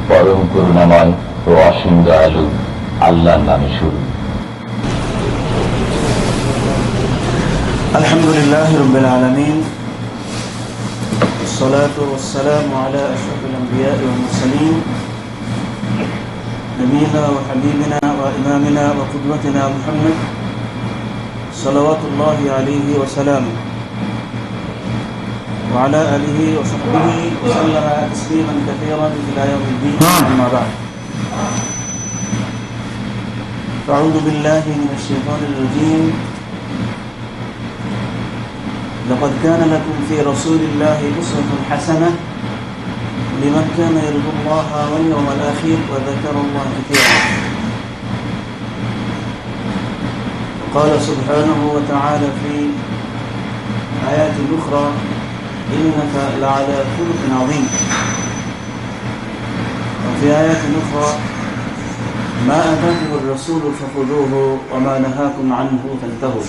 পরম করুণাময় ও অসীম দয়ালু আল্লাহর নামে শুরু। আলহামদুলিল্লাহ রাব্বিল আলামিন, والصلاة والسلام على أشرف الأنبياء والمرسلين نبينا وحبيبنا وإمامنا وقدوتنا محمد صلوات الله عليه وسلامه وعلى آله وصحبه وسلم تسليما كثيرا إلى يوم الدين. أما بعد، أعوذ بالله من الشيطان الرجيم. لقد كان لكم في رسول الله أسوة حسنة لمن كان يرجو الله واليوم الآخر وذكر الله كثيرا. قال سبحانه وتعالى في آيات أخرى: إنك لعلى خلق عظيم. وفي آيات أخرى: ما آتاكم الرسول فخذوه وما نهاكم عنه فانتهوا.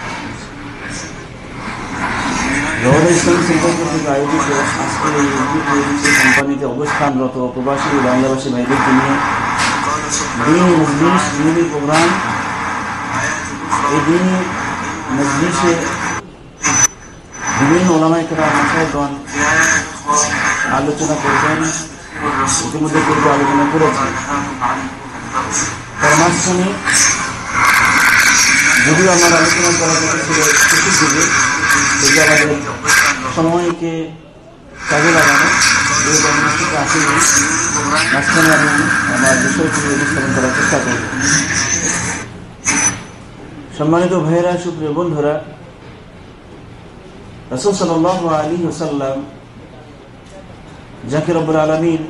ইসলামী সেন্টার কর্তৃক আয়োজিত আজকের এই কোম্পানিতে অবস্থানরত প্রবাসী বাংলাভাষী ভাইদেরকে নিয়ে দিনী মজলিস, দিনী প্রোগ্রাম। এই দিনী মজলিসে বিভিন্ন ওলামায়ে কেরাম মাশায়েখগণ আলোচনা করবেন, ইতিমধ্যে পূর্বে আলোচনা করেছেন। তার মাঝখানে যদিও আমার আলোচনা করা ছিল শেষের দিকে, সেটি আমাদের সময়কে কাজে লাগানো আসেনি, মাঝখানে আমি আমার বিষয়টি উপস্থাপন করার চেষ্টা করব। সম্মানিত ভাইয়েরা, সুপ্রিয় বন্ধুরা, রাসূল সাল্লাল্লাহু আলাইহি ওয়াসাল্লাম যাকে রব্বুল আলামিন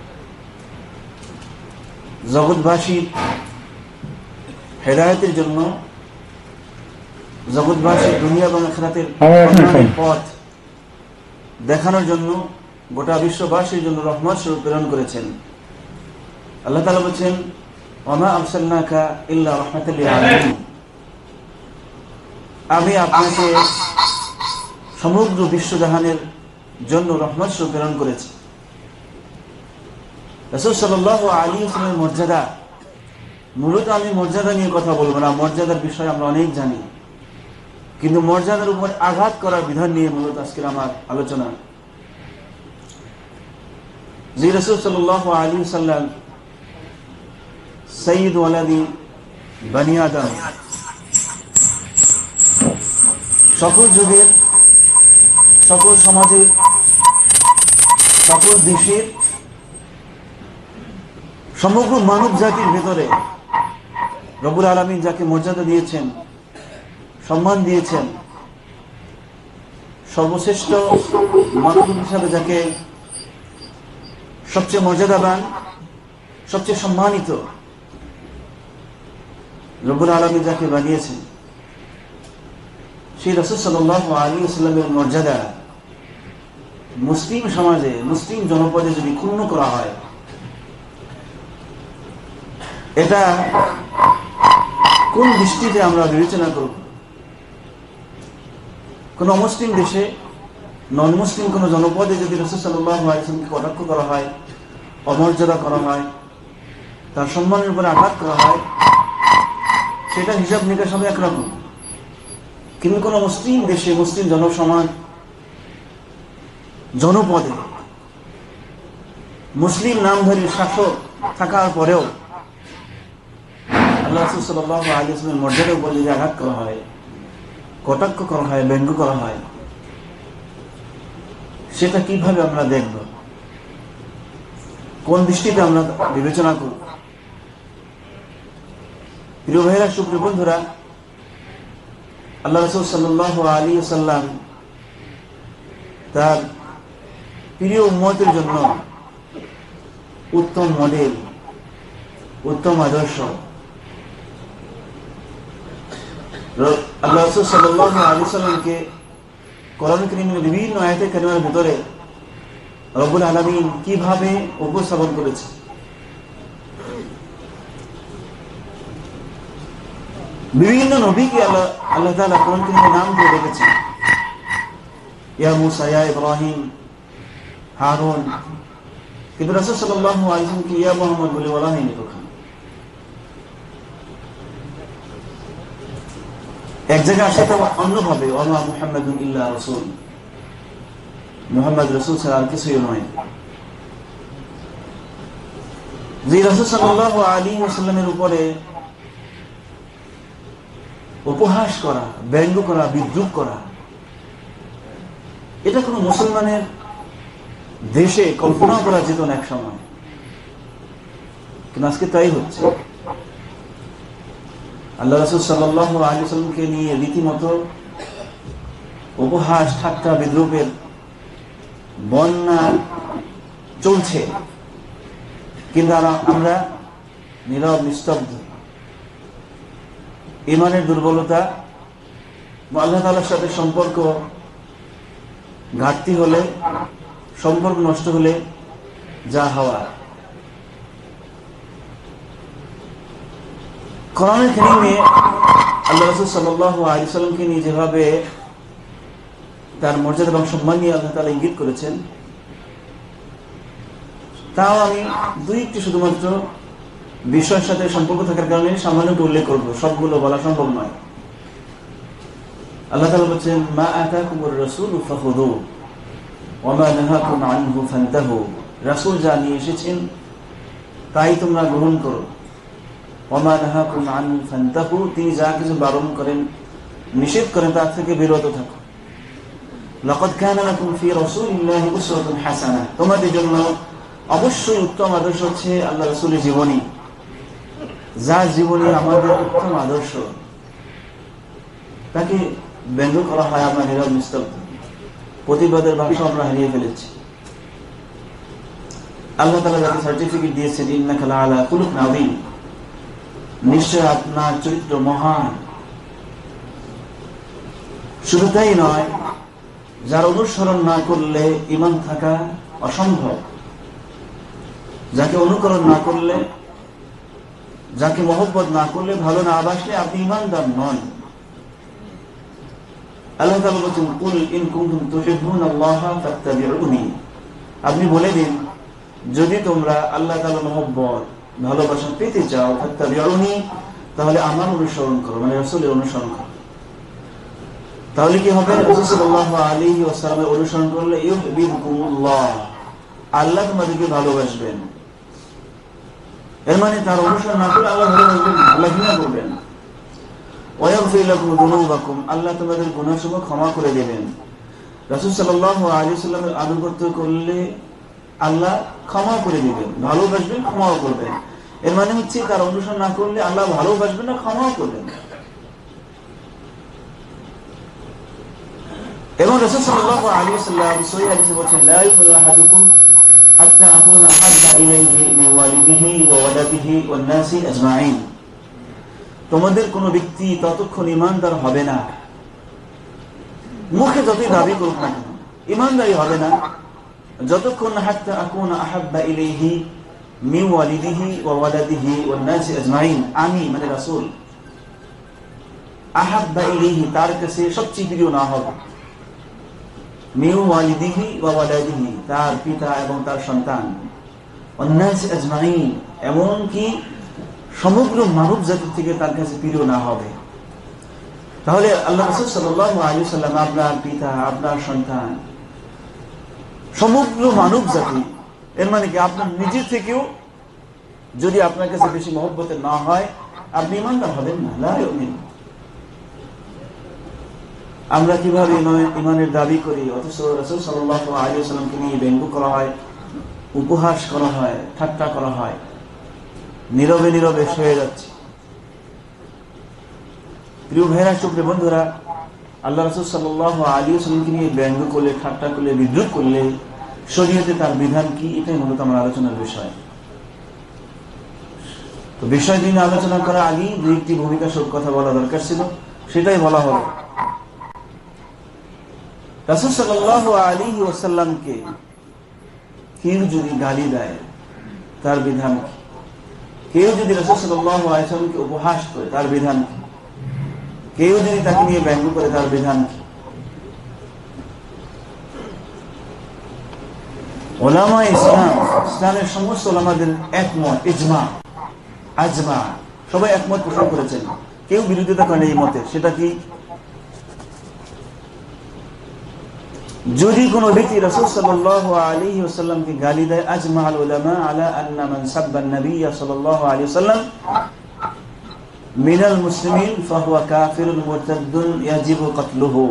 জগৎবাসীর হেদায়েতের জন্য, জগৎবাসীর দুনিয়া এবং আখিরাতের পথ দেখানোর জন্য, গোটা বিশ্ববাসীর জন্য রহমত স্বরূপ প্রেরণ করেছেন। আল্লাহ তাআলা বলেছেন, ওয়া মা আরসালনাকা ইল্লা রাহমাতাল লিল আলামিন। আমি আপনাকে সমগ্র বিশ্বজাহানের জন্য রহমত স্বরূপ প্রেরণ করেছি। রাসূল সাল্লাল্লাহু আলাইহি ওয়াসাল্লামের মর্যাদা, মূলত আমি মর্যাদা নিয়ে কথা বলবো না, মর্যাদার বিষয়ে আমরা অনেক জানি, কিন্তু মর্যাদার উপর আঘাত করার বিধান নিয়ে মূলত আজকের আমার আলোচনা। যে রাসূল সাল্লাল্লাহু আলাইহি ওয়াসাল্লাম সাইয়্যিদ ওয়ালাদি বনি আদম, সকল যুগের, সকল সমাজের, সকল দেশের, সমগ্র মানব জাতির ভেতরে রব্বুল আলামিন যাকে মর্যাদা দিয়েছেন, সম্মান দিয়েছেন, সর্বশ্রেষ্ঠ মাখলুক হিসাবে যাকে সবচেয়ে মর্যাদাবান, সবচেয়ে সম্মানিত রব্বুল আলামিন যাকে বানিয়েছেন, সেই রাসূল সাল্লাল্লাহু আলাইহি ওয়াসাল্লামের মর্যাদা মুসলিম সমাজে, মুসলিম জনপদে যদি ক্ষুণ্ণ করা হয়, এটা কোন দৃষ্টিতে আমরা বিবেচনা করব? কোন অমুসলিম দেশে, নন মুসলিম কোন জনপদে যদি রাসূল সাল্লাল্লাহু আলাইহি ওয়াসাল্লামকে কটাক্ষ করা হয়, অমর্যাদা করা হয়, তার সম্মানের উপরে আঘাত করা হয়, সেটা হিসাব নিকাশ হবে একরকম। কিন্তু কোন মুসলিম দেশে, মুসলিম জনসমাজ, জনপদে মুসলিম নামধারী শাসক থাকার পরেও আল্লাহ রাসূল সাল্লাল্লাহু আলাইহি ওয়াসাল্লামের মর্যাদার উপর যদি আঘাত করা হয়, কটাক্ষ করা হয়, ব্যঙ্গ করা হয়, সেটা কিভাবে আমরা দেখব? কোন দৃষ্টিতে আমরা বিবেচনা করব? প্রিয় ভাইয়েরা, সুপ্রিয় বন্ধুরা, আল্লাহ রাসূল সাল্লাল্লাহু আলাইহি ওয়াসাল্লাম তার প্রিয় উম্মতের জন্য উত্তম মডেল, উত্তম আদর্শ। আল্লাহ রাসূল সাল্লাল্লাহু আলাইহি ওয়াসাল্লামকে কোরআন কারীমের বিভিন্ন আয়াতে কারিমার ভিতরে রব্বুল আলামিন কিভাবে উপস্থাপন করেছে। বিভিন্ন নবীকে আল্লাহ তাআলা কোরআন কারীমে নাম দিয়ে রেখেছেন। ইয়া মুসা, ইয়া ইব্রাহিম, হারুন, কিন্তু রাসূল সাল্লাল্লাহু আলাইহি ওয়াসাল্লামকে ইয়া মুহাম্মদ বলে বলা হয়নি কখনো। এক জায়গায় আসে তো অন্যভাবে, ওয়া মুহাম্মাদুন ইল্লা রাসূল, মুহাম্মদ রাসূল ছাড়া আর কিছুই নয়। যে রাসূল সাল্লাল্লাহু আলাইহি ওয়াসাল্লামের উপরে উপহাস করা, ব্যঙ্গ করা, বিদ্রুপ করা, এটা কোনো মুসলমানের দেশে কল্পনা করা যেত না এক সময়, কিন্তু আজকে তাই হচ্ছে। আল্লাহ রাসূল সাল্লাল্লাহু আলাইহি ওয়াসাল্লামকে নিয়ে রীতিমতো উপহাস, ঠাট্টা, বিদ্রুপের বন্যা চলছে, কিন্তু আমরা নীরব, নিস্তব্ধ। ঈমানের দুর্বলতা, আল্লাহ তাআলার সাথে সম্পর্ক ঘাটতি হলে, সম্পর্ক নষ্ট হলে যা হওয়া। কোরআনুল কারীমে আল্লাহ রাসূল সাল্লাল্লাহু আলাইহি ওয়াসাল্লামকে নিয়ে যেভাবে তার মর্যাদা এবং সম্মান নিয়ে আল্লাহ তাআলা ইঙ্গিত করেছেন, তাও আমি দুইটি শুধুমাত্র বিষয়ের সাথে সম্পর্ক থাকার কারণে সামান্য উল্লেখ করব, সবগুলো বলা সম্ভব নয়। আল্লাহ তাআলা বলেছেন, মা আতাকুমুর রাসূলু ফাখুযুহু ওয়া মা নাহাকুম আনহু ফান্তাহু। রাসূল যা নিয়ে এসেছেন তাই তোমরা গ্রহণ করো। ওয়া মা নাহাকুম আনহু ফান্তাহু, তিনি যা কিছু বারণ করেন, নিষেধ করেন, তার থেকে বিরত থাকো। লাকাদ কানা লাকুম ফি রাসূলিল্লাহি উসওয়াতুন হাসানাহ, তোমাদের জন্য অবশ্যই উত্তম আদর্শ হচ্ছে আল্লাহ রাসূলের জীবনী। যার জীবনী আমাদের উত্তম আদর্শ, তাকে ব্যঙ্গ করা হয়, আমরা নীরব নিস্তব্ধ, প্রতিবাদের ভাষা আমরা হারিয়ে ফেলেছি। আল্লাহ তাআলা যাকে সার্টিফিকেট দিয়েছেন, ইন্নাকা লাআলা খুলুকিন আযীম, নিশ্চয় আপনার চরিত্র মহান। শুধু তাই নয়, যার অনুসরণ না করলে ঈমান থাকা অসম্ভব, যাকে অনুকরণ না করলে, যাকে মহব্বত না করলে, ভালো না বাসলে আপনি ঈমানদার নন। আল্লাহ তাআলা বলেছেন, কুল ইন কুনতুম তুহিব্বুনাল্লাহা ফাত্তাবিউনি, আপনি বলে দিন, যদি তোমরা আল্লাহ তাআলার মহব্বত, ভালোবাসা পেতে চাও, ফাত্তাবিউনি, তাহলে আমার অনুসরণ করো, মানে রাসূলের অনুসরণ করো। তাহলে কি হবে? রাসূল সাল্লাল্লাহু আলাইহি ওয়াসাল্লামের অনুসরণ করলে ইউহিব্বুকুমুল্লাহ, আল্লাহ তোমাদেরকে ভালোবাসবেন। এর মানে তার অনুসরণ না করলে আল্লাহ ভালোবাসবেন, আল্লাহ ঘৃণা করবেন। ওয়া ইয়াগফির লাকুম যুনুবাকুম, আল্লাহ তোমাদের গুনাহসমূহ ক্ষমা করে দেবেন। রাসূল সাল্লাল্লাহু আলাইহি ওয়াসাল্লামের আনুগত্য করলে আল্লাহ ক্ষমা করে দিবেন, ভালোবাসবেন, ক্ষমাও করবেন। এর মানে হচ্ছে তার অনুসরণ না করলে আল্লাহ ভালোবাসবেন না, ক্ষমাও করবেন। এবং রাসূল সাল্লাল্লাহু আলাইহি ওয়াসাল্লাম সহিহ হাদিসে বলেছেন, লা ইউমিনু আহাদুকুম হাত্তা আকুনা আহাব্বা ইলাইহি মিন ওয়ালিদিহি ওয়া ওয়ালাদিহি ওয়ান নাসি আজমাইন, তোমাদের কোন ব্যক্তি ততক্ষণ ঈমানদার হবে না, মুখে যতই দাবি করুক না কেন, ঈমানদারি হবে না যতক্ষণ হাত্তা আকুনা আহাব্বা ইলাইহি মিন ওয়ালিদিহি ওয়া ওয়ালাদিহি ওয়ান নাসি আজমাইন, আমি মানে রাসূল আহাব্বা ইলাইহি, তার কাছে সবচেয়ে প্রিয় না হবে, মিন ওয়ালিদিহি ওয়া ওয়ালাদিহি, তার পিতা এবং তার সন্তান, ওয়ান নাসি আজমাইন, এমনকি সমগ্র মানব জাতি থেকে তার কাছে প্রিয় না হবে। তাহলে আল্লাহ রাসূল সাল্লাল্লাহু আলাইহি ওয়াসাল্লাম আপনার পিতা, আপনার সন্তান, সমগ্র মানব জাতি, এর মানে কি আপনার নিজের থেকেও যদি আপনার কাছে বেশি মহব্বতের না হয়, আপনি ঈমানদার হবেন না, লা ইউমিন। আমরা কিভাবে ঈমানের দাবি করি, অথচ রাসূল সাল্লাল্লাহু আলাইহি ওয়াসাল্লামকে নিয়ে ব্যঙ্গ করা হয়, উপহাস করা হয়, ঠাট্টা করা হয়, নীরবে নীরবে সয়ে যাচ্ছে। প্রিয় ভাইরা, সুপ্রিয় বন্ধুরা, আল্লাহ রাসূল সাল্লাল্লাহু আলাইহি ওয়াসাল্লামকে নিয়ে ব্যঙ্গ করলে, ঠাট্টা করলে, বিদ্রুপ করলে শরীয়তে তার বিধান কি, এটাই মূলত আমার আলোচনার বিষয়। তো বিষয় নিয়ে আলোচনা করা আগেই দুই একটি ভূমিকা সব কথা বলা দরকার ছিল, সেটাই বলা হলো। রাসূল সাল্লাল্লাহু আলাইহি ওয়াসাল্লামকে কেউ যদি গালি দেয়, তার বিধান কি? কেউ যদি রাসূল সাল্লাল্লাহু আলাইহি ওয়াসাল্লামকে উপহাস করে, তার বিধান কি? কেউ যদি তাকে নিয়ে ব্যঙ্গ করে, তার বিধান কি? ওলামা ইসলাম, ইসলামের সমস্ত ওলামাদের একমত, ইজমা আজমা, সবাই একমত পোষণ করেছেন, কেউ বিরোধিতা করেন এই মতে। সেটা কি? যদি কোনো ব্যক্তি রাসূল সাল্লাল্লাহু আলাইহি ওয়াসাল্লামকে গালি দেয়, আজমা আল উলামা আলা আন্না মান সাব্বা নবী সাল্লাল্লাহু আলাইহি ওয়াসাল্লাম মিনাল মুসলিমিন ফাহুয়া কাফিরুন মুরতাদ্দুন ইয়াজিবু কতলুহু।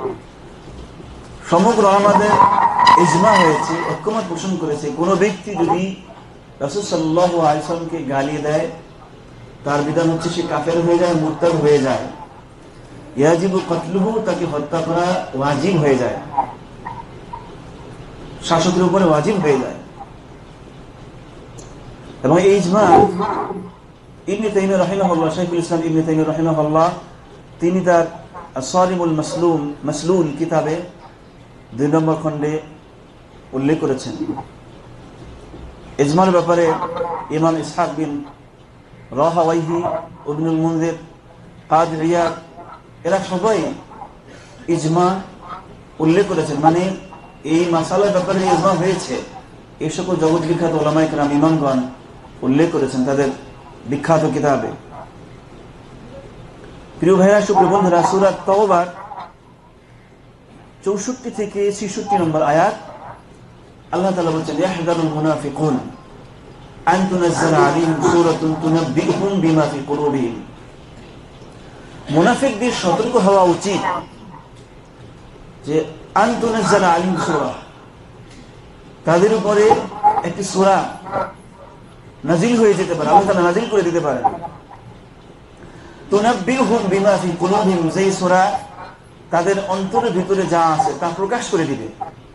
সমগ্র ওলামাদের ইজমা হয়েছে, ঐক্যমত পোষণ করেছে, কোনো ব্যক্তি যদি রাসূল সাল্লাল্লাহু আলাইহি ওয়াসাল্লামকে গালি দেয়, তার বিধান হচ্ছে সে কাফের হয়ে যায়, মুরতাদ হয়ে যায়। ইয়াজিবু কতলুহু, তাকে হত্যা করা ওয়াজিব হয়ে যায়, শাসকের উপরে ওয়াজিব হয়ে যায়। এবং এই ইজমা ইবনে তাইমিয়া রাহিমাহুল্লাহ, শাইখুল ইসলাম ইবনে তাইমিয়া রাহিমাহুল্লাহ, তিনি তার আস-সারিমুল মাসলুল কিতাবে 2 নম্বর খণ্ডে উল্লেখ করেছেন। ইজমার ব্যাপারে ইমাম ইসহাক বিন রাহাওয়াইহি, ইবনুল মুনজির, কাদি ইয়াদ, এরা সবাই ইজমা উল্লেখ করেছেন। মানে এই মাসালার ব্যাপারে ইজমা হয়েছে, এই সকল জগৎ বিখ্যাত ওলামায়ে কেরাম, ইমামগণ উল্লেখ করেছেন তাদের বিখ্যাত কিতাবে। প্রিয় ভাইরা, সুপ্রিয় বন্ধুরা, সূরা তাওবার 64 থেকে 66 নম্বর আয়াত, আল্লাহ তাআলা বলেছেন, ইয়াহযারুল মুনাফিকুন আন তুনাজ্জালা আলাইহিম সূরাতুন তুনাব্বিউহুম বিমা ফি কুলুবিহিম। মুনাফিকদের সতর্ক হওয়া উচিত যে আন তুনাজ্জালা আলাইহিম সূরা, তাদের উপরে একটি সূরা নাজিল হয়ে যেতে পারে, আল্লাহ তাআলা নাজিল করে দিতে পারেন। তুনাব্বিউহুম বিমা ফি কুলুবিহিম, যেই সূরা তাদের অন্তরের ভিতরে যা আছে তা প্রকাশ করে দিবে।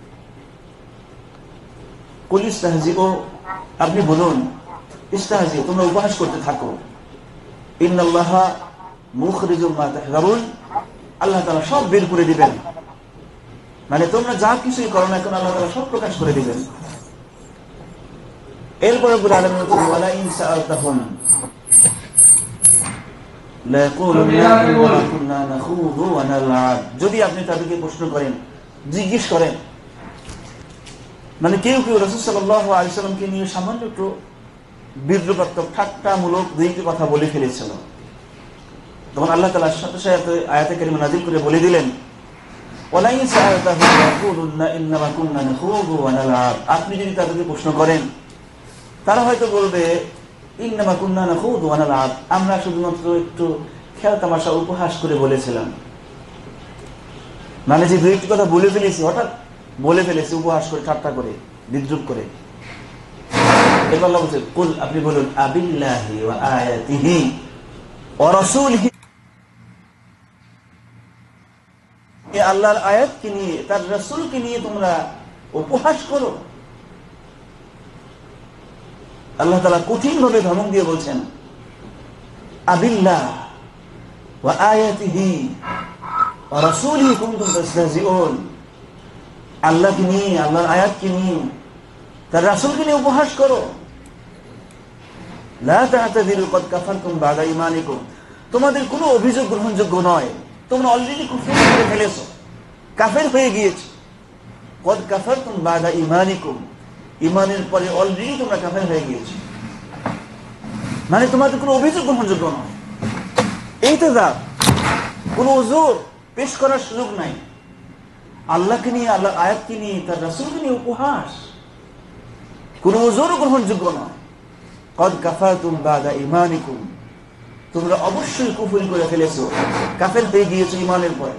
কুল ইস্তাহজিউ, আপনি বলুন, ইস্তাহজিউ, তোমরা উপহাস করতে থাকো। ইন্নাল্লাহা মুখরিজুম মা তাহজারুন, আল্লাহ তাআলা সব বের করে দিবেন। মানে তোমরা যা কিছুই করো না কেন, আল্লাহ তাআলা সব প্রকাশ করে দিবেন। এরপরে রব্বুল আলামিন বলেন, ওয়ালা ইন সাআলতাহুম লা ইয়াকুলুন্না ইন্না কুননা নাখুযু ওয়া নালআব। যদি আপনি তাদেরকে প্রশ্ন করেন, জিজ্ঞেস করেন, মানে কেউ কেউ রাসূল সাল্লাল্লাহু আলাইহি ওয়াসাল্লামকে নিয়ে সামান্য একটু বিদ্রুপাত্মক ঠাট্টামূলক দুইটি কথা বলে ফেলেছিল, তখন আল্লাহ তাআলা সাথে সাথে আয়াতে কারিমা নাযিল করে বলে দিলেন, ওয়ালা ইন সাআলতাহুম লা ইয়াকুলুন্না ইন্না কুননা নাখুযু ওয়া নালআব। আপনি যদি তাদেরকে প্রশ্ন করেন, তারা হয়তো বলবে, ইন্নামা কুননা নাখুযু ওয়া নালআব, আমরা শুধুমাত্র একটু খেলা তামাশা উপহাস করে বলেছিলাম। মানে যে দুই একটি কথা বলে ফেলেছি, হঠাৎ বলে ফেলেছি উপহাস করে, ঠাট্টা করে, বিদ্রুপ করে। এবার আল্লাহ বলছে, কুল, আপনি বলুন, আবিল্লাহি ওয়া আয়াতিহি ওয়া রাসূলিহি, আল্লাহর আয়াতকে নিয়ে, তার রাসূলকে নিয়ে তোমরা উপহাস করো। আল্লাহ তাআলা কঠিন ভাবে ধমক দিয়ে বলছেন, আবিল্লাহ ওয়া আয়াতিহি ওয়া রাসূলিহি কুনতুম তাস্তাহজিউন, আল্লাহকে নিয়ে, আল্লাহর আয়াতকে নিয়ে, তার রাসূলকে নিয়ে উপহাস করো। লা তা'তাযিরু ক্বাদ কাফারতুম বা'দা ঈমানিকুম, তোমাদের কোনো অভিযোগ গ্রহণযোগ্য নয়, তোমরা অলরেডি কুফর করে ফেলেছো, কাফের হয়ে গিয়েছো। ক্বাদ কাফারতুম বা'দা ঈমানিকুম, ঈমানের পরে অলরেডি তোমরা কাফের হয়ে গিয়েছো, মানে তোমাদের কোনো অভিযোগ গ্রহণযোগ্য নয়। ইহতিজার, কোনো ওযর পেশ করার সুযোগ নাই। আল্লাহকে নিয়ে, আল্লাহর আয়াতকে নিয়ে, তার রাসূলকে নিয়ে উপহাস, কোনো ওযর গ্রহণযোগ্য নয়। ক্বাদ কাফারতুম বা'দা ঈমানিকুম, তোমরা অবশ্যই কুফর করে ফেলেছো, কাফের হয়ে গিয়েছো ঈমানের পরে।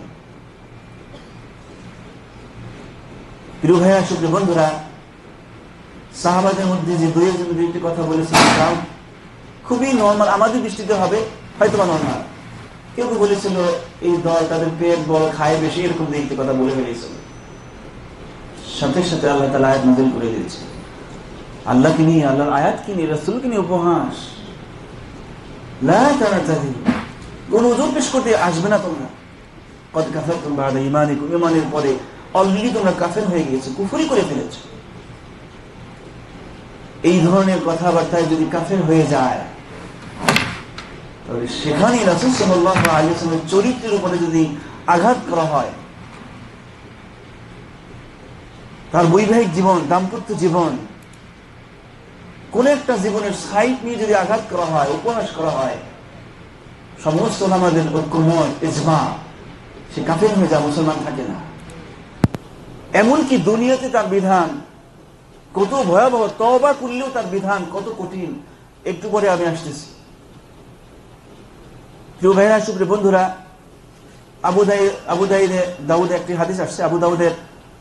প্রিয় ভাইয়া, সুপ্রিয় বন্ধুরা, সাহাবাদের মধ্যে যে দুই একজন দুইটি কথা বলেছিলেন, তাও খুবই নরমাল, আমাদের দৃষ্টিতে হবে হয়তো বা নরমাল। কেউ কেউ বলেছিল এই দল, তাদের পেট বড়, খায় বেশি, এরকম দুইটি কথা বলে ফেলেছিল। সাথে সাথে আল্লাহ তাআলা আয়াত নাযিল করে দিয়েছে, আল্লাহকে নিয়ে, আল্লাহর আয়াতকে নিয়ে, রাসূলকে নিয়ে উপহাস। লা তা'তাযিরু, কোন ওযর পেশ করতে আসবে না তোমরা। ক্বাদ কাফারতুম বা'দা ঈমানিকুম, ঈমানের পরে অলরেডি তোমরা কাফের হয়ে গিয়েছো, কুফরি করে ফেলেছো। এই ধরনের কথাবার্তায় যদি কাফের হয়ে যায়, তবে সেখানে রাসূল সাল্লাল্লাহু আলাইহি ওয়াসাল্লামের চরিত্রের উপরে যদি আঘাত করা হয়, তার বৈবাহিক জীবন, দাম্পত্য জীবন, কোন একটা জীবনের সাইড নিয়ে যদি আঘাত করা হয়, উপহাস করা হয়, সমস্ত ওলামাদের ঐক্যমত, ইজমা, সে কাফের হয়ে যায়, মুসলমান থাকে না। এমনকি দুনিয়াতে তার বিধান কত ভয়াবহ, তওবা করলেও তার বিধান কত কঠিন, একটু পরে আমি আসতেছি। প্রিয় ভাইরা, সুপ্রিয় বন্ধুরা, আবু দাউদে একটি হাদিস আসছে, আবু দাউদের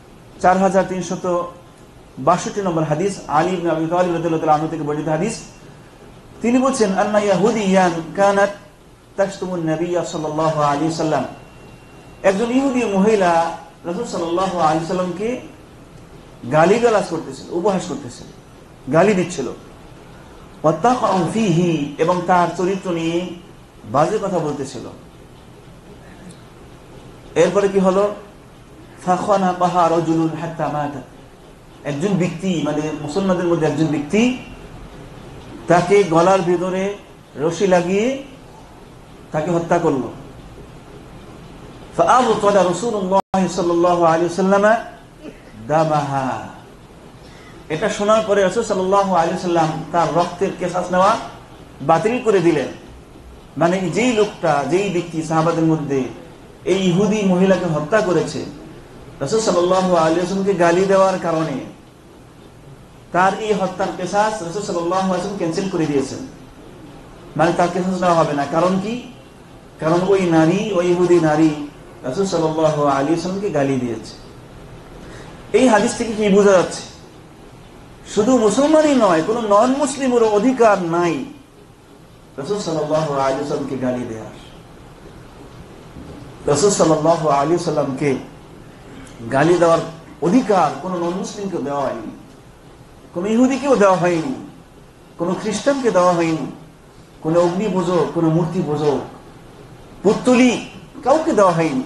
4362 নম্বর হাদিস, আলী ইবনে আবি তালিব রাদিয়াল্লাহু তাআলা আনহু থেকে বর্ণিত হাদিস। তিনি বলছেন, আন্না ইয়াহুদিয়ান কানাত তাশতুমুন নবী সাল্লাল্লাহু আলাইহি ওয়াসাল্লাম, একজন ইহুদি মহিলা রাসূল সাল্লাল্লাহু আলাইহি ওয়াসাল্লামকে গালিগালাজ করতেছিল, উপহাস করতেছিল, গালি দিচ্ছিল। ওয়াতাকাউ ফীহি, এবং তার চরিত্র নিয়ে বাজে কথা বলতেছিল। এরপরে কি হলো? ফাখানা বাহা রাজুলুন হাত্তা মাতা, একজন ব্যক্তি, মানে মুসলমানদের মধ্যে একজন ব্যক্তি তাকে গলার ভিতরে রশি লাগিয়ে তাকে হত্যা করলো। فأبطل رسول الله صلى الله عليه وسلم دمها, এটা শোনার পরে রাসূল সাল্লাল্লাহু আলাইহি ওয়াসাল্লাম তার রক্তের কিসাস নেওয়া বাতিল করে দিলেন। মানে যেই লোকটা, যেই ব্যক্তি সাহাবাদের মধ্যে এই ইহুদি মহিলাকে হত্যা করেছে, রাসূল সাল্লাল্লাহু আলাইহি ওয়াসাল্লামকে গালি দেওয়ার কারণে তার এই হত্যার কিসাস রাসূল সাল্লাল্লাহু আলাইহি ওয়াসাল্লাম ক্যান্সেল করে দিয়েছেন। মানে তার কিসাস নেওয়া হবে না। কারণ কি? কারণ ওই নারী, ওই ইহুদি নারী রাসূল সাল্লাল্লাহু আলাইহি ওয়াসাল্লামকে গালি দিয়েছে। এই হাদিস থেকে কি বোঝা যাচ্ছে? শুধু মুসলমানই নয়, কোন নন মুসলিমেরও অধিকার নাই রাসূল সাল্লাল্লাহু আলাইহি ওয়াসাল্লামকে গালি দেওয়ার। রাসূল সাল্লাল্লাহু আলাইহি ওয়াসাল্লামকে গালি দেওয়ার অধিকার কোন নন মুসলিমকে দেওয়া হয়নি, কোন ইহুদিকেও দেওয়া হয়নি, কোন খ্রিস্টানকে দেওয়া হয়নি, কোন অগ্নি পূজক, কোন মূর্তি পূজক, পুত্তলি, কাউকে দেওয়া হয়নি।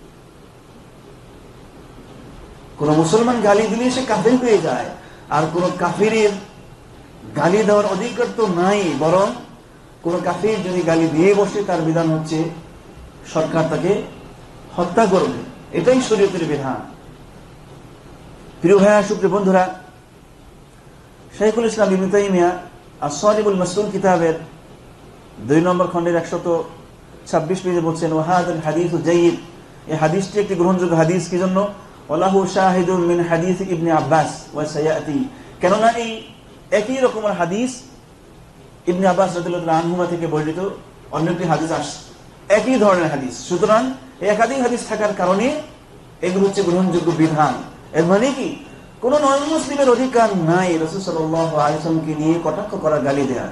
কোন মুসলমান গালি দিলে সে কাফের হয়ে যায়, আর কোন কাফিরের গালি দেওয়ার অধিকার তো নাই। বরং কোন কাফির যদি গালি দিয়ে বসে, তার বিধান হচ্ছে সরকার তাকে হত্যা করবে। এটাই শরীয়তের বিধান। প্রিয় ভাইয়া, সুপ্রিয় বন্ধুরা, শাইখুল ইসলাম ইবনে তাইমিয়া আস-সারিবুল মাসলুল কিতাবের 2 নম্বর খণ্ডের 126 পেজে বলছেন, ওয়াহাদাল হাদিসু জাইয়িদ, এই হাদিসটি একটি গ্রহণযোগ্য হাদিস। কি জন্য? ওয়ালাহু শাহিদুন মিন হাদিস ইবনে আব্বাস ওয়া সায়াতি, কেননা এই একই রকমের হাদিস ইবনে আব্বাস রাদিয়াল্লাহু আনহুমা থেকে বর্ণিত অন্য একটি হাদিস আসছে, একই ধরনের হাদিস। সুতরাং একাধিক হাদিস থাকার কারণে এগুলো হচ্ছে গ্রহণযোগ্য বিধান। এর মানে কি? কোন নন মুসলিমের অধিকার নাই রাসূল সাল্লাল্লাহু আলাইহি ওয়াসাল্লামকে নিয়ে কটাক্ষ করা, গালি দেওয়া।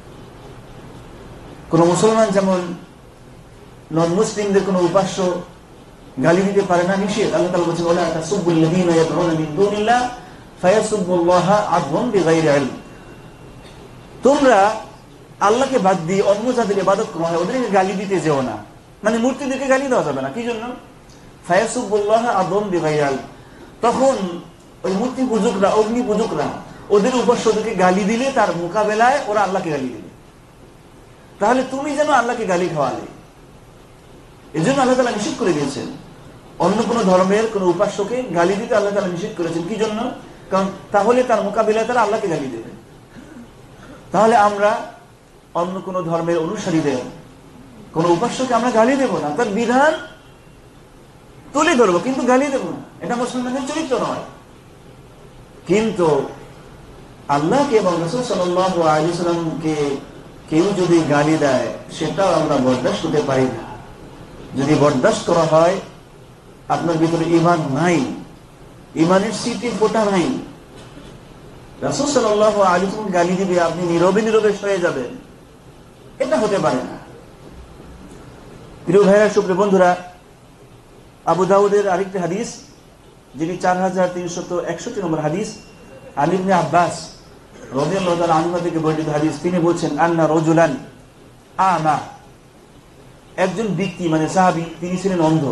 কোন মুসলমান যেমন নন মুসলিমদের কোন উপাস্য গালি দিতে পারে না, নিষেধ। আল্লাহ তাআলা বলেছেন, ওয়ালা তাসুব্বুল লাযীনা ইয়াদউনা মিন দুনিল্লাহ ফায়াসুব্বুল্লাহা আদওয়ান বিগাইরি ইলম, তোমরা আল্লাহকে বাদ দিয়ে অন্য যাদের ইবাদত করা হয় ওদেরকে গালি দিতে যেও না। মানে মূর্তিদেরকে গালি দেওয়া যাবে না। কি জন্য? ফায়াসুব্বুল্লাহা আদওয়ান বিগাইরি ইলম, তখন ওই মূর্তি পূজকরা, অগ্নি পূজকরা ওদের উপাস্যদেরকে গালি দিলে তার মোকাবেলায় ওরা আল্লাহকে গালি দিবে। তাহলে তুমি যেন আল্লাহকে গালি খাওয়ালে, এই জন্য আল্লাহ তাআলা নিষেধ করে দিয়েছেন। অন্য কোন ধর্মের কোন উপাস্যকে গালি দিতে আল্লাহ তাআলা নিষেধ করেছেন। কি জন্য? কারণ তাহলে তার মোকাবিলায় তারা আল্লাহকে গালি দেবে। তাহলে আমরা অন্য কোন ধর্মের অনুসারীদের কোন উপাস্যকে আমরা গালি দেব না, তার বিধান তুলে ধরবো, কিন্তু গালি দেব না। এটা মুসলমানদের চরিত্র নয়। কিন্তু আল্লাহকে এবং রাসূল সাল্লাল্লাহু আলাইহি ওয়াসাল্লামকে কেউ যদি গালি দেয়, সেটাও আমরা বরদাস্ত করতে পারি না। যদি বরদাস্ত করা হয়, আপনার ভিতরে ঈমান নাই, ঈমানের সিটি ফোটা নাই। রাসূল সাল্লাল্লাহু আলাইহি ওয়াসাল্লাম গালি দিবে, আপনি নীরবে নীরবে সয়ে যাবেন, এটা হতে পারে না। প্রিয় ভাইরা, সুপ্রিয় বন্ধুরা, আবু দাউদের আরেকটি হাদিস, যিনি 4361 নম্বর হাদিস, আলী ইবনে আব্বাস রাদিয়াল্লাহু তাআলা আনহু থেকে বর্ণিত হাদিস। তিনি বলছেন, আন্না রাজুলান আমা, একজন ব্যক্তি, মানে সাহাবী, তিনি ছিলেন অন্ধ।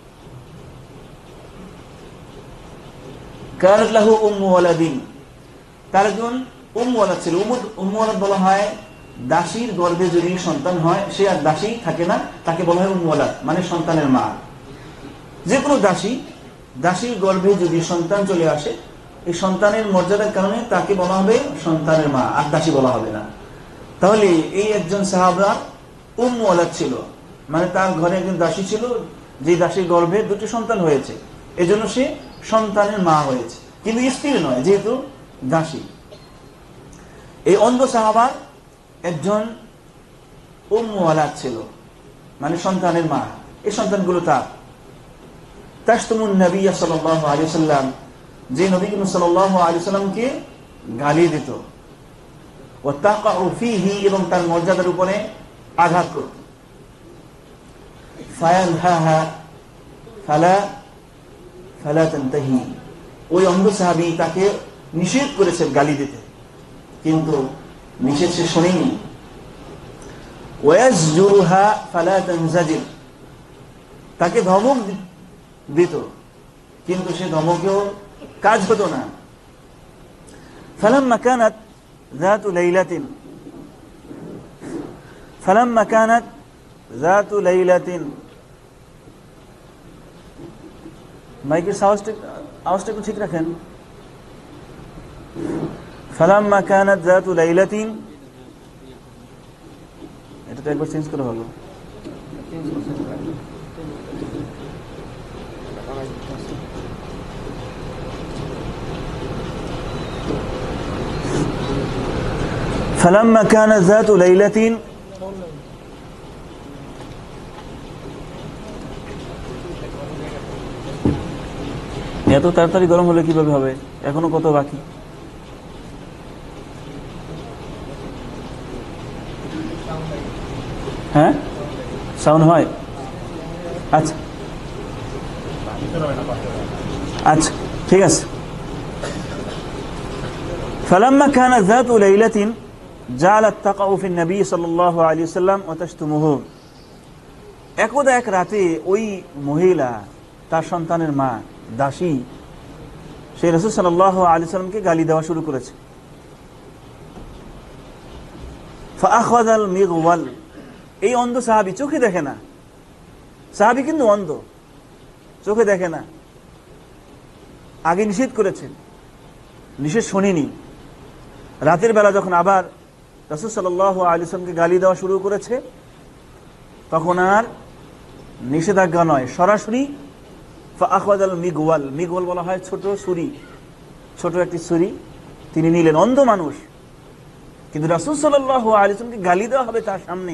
কানাত লাহু উম্মু ওয়ালাদিন, তার একজন উম্মু ওয়ালাদ ছিল। উম্মু ওয়ালাদ বলা হয় দাসীর গর্ভে যদি সন্তান হয়, সে আর দাসী থাকে না, তাকে বলা হয় উম্মু ওয়ালাদ, মানে সন্তানের মা। যে কোনো দাসীর গর্ভে যদি সন্তান চলে আসে, এই সন্তানের মর্যাদার কারণে তাকে বলা হবে সন্তানের মা, আর দাসী বলা হবে না। তাহলে এই একজন সাহাবা উম্মু ওয়ালাদ ছিল, মানে তার ঘরে একজন দাসী ছিল, যে দাসীর গর্ভে দুটি সন্তান হয়েছে, এজন্য সে সন্তানের মা হয়েছে, কিন্তু স্ত্রী নয়, যেহেতু দাসী। এই অন্ধ সাহাবার একজন উম্মু ওয়ালাদ ছিল, মানে সন্তানের মা। এই সন্তানগুলো তার। তাশতুমুন নবী সাল্লাল্লাহু আলাইহি ওয়াসাল্লাম, যে নবী সাল্লাল্লাহু আলাইহি ওয়াসাল্লামকে গালি দিত, ওয়া তাকাউ ফীহি, এবং তার মর্যাদার উপরে আঘাত করত। ফায়ানহাহা ফালা তানতাহি, ওই অন্ধ সাহাবী তাকে নিষেধ করেছেন গালি দিতে, কিন্তু নিষেধ সে শোনেনি। ওয়াজজুরুহা ফালা তানজাজির, তাকে ধমক দিত, কিন্তু সে ধমকেও কাজ হতো না। ফালাম্মা কানাত যাতু লাইলাতিন, মাইকের আওয়াজটা একটু ঠিক রাখেন। ফালাম্মা কানাত যাতু লাইলাতিন, এটা তো একবার চেঞ্জ করে হলো। فلما كانت ذات ليلة এত তাড়াতাড়ি গরম হলে কিভাবে হবে? এখনো কত বাকি। হ্যাঁ, সাউন্ড হয়? আচ্ছা আচ্ছা, ঠিক আছে। فلما كانت ذات ليلة جعلت تقع في النبي صلى الله عليه وسلم وتشتمه, একদা এক রাতে ওই মহিলা, তার সন্তানের মা, দাসী, সে রাসূল সাল্লাল্লাহু আলাইহি ওয়াসাল্লামকে গালি দেওয়া শুরু করেছে। فأخذ المغول, এই অন্ধ সাহাবী চোখে দেখে না, সাহাবী কিন্তু অন্ধ, চোখে দেখে না, আগে নিষেধ করেছেন, নিষেধ শোনেনি। রাতের বেলা যখন আবার রাসূল সাল্লাল্লাহু আলাইহি ওয়াসাল্লামকে গালি দেওয়া শুরু করেছে, তখন আর নিষেধাজ্ঞা নয়, সরাসরি ফাআখাযাল মিগওয়াল, মিগওয়াল বলা হয় ছোট ছুরি, ছোট একটি ছুরি তিনি নিলেন। অন্ধ মানুষ, কিন্তু রাসূল সাল্লাল্লাহু আলাইহি ওয়াসাল্লামকে গালি দেওয়া হবে তার সামনে,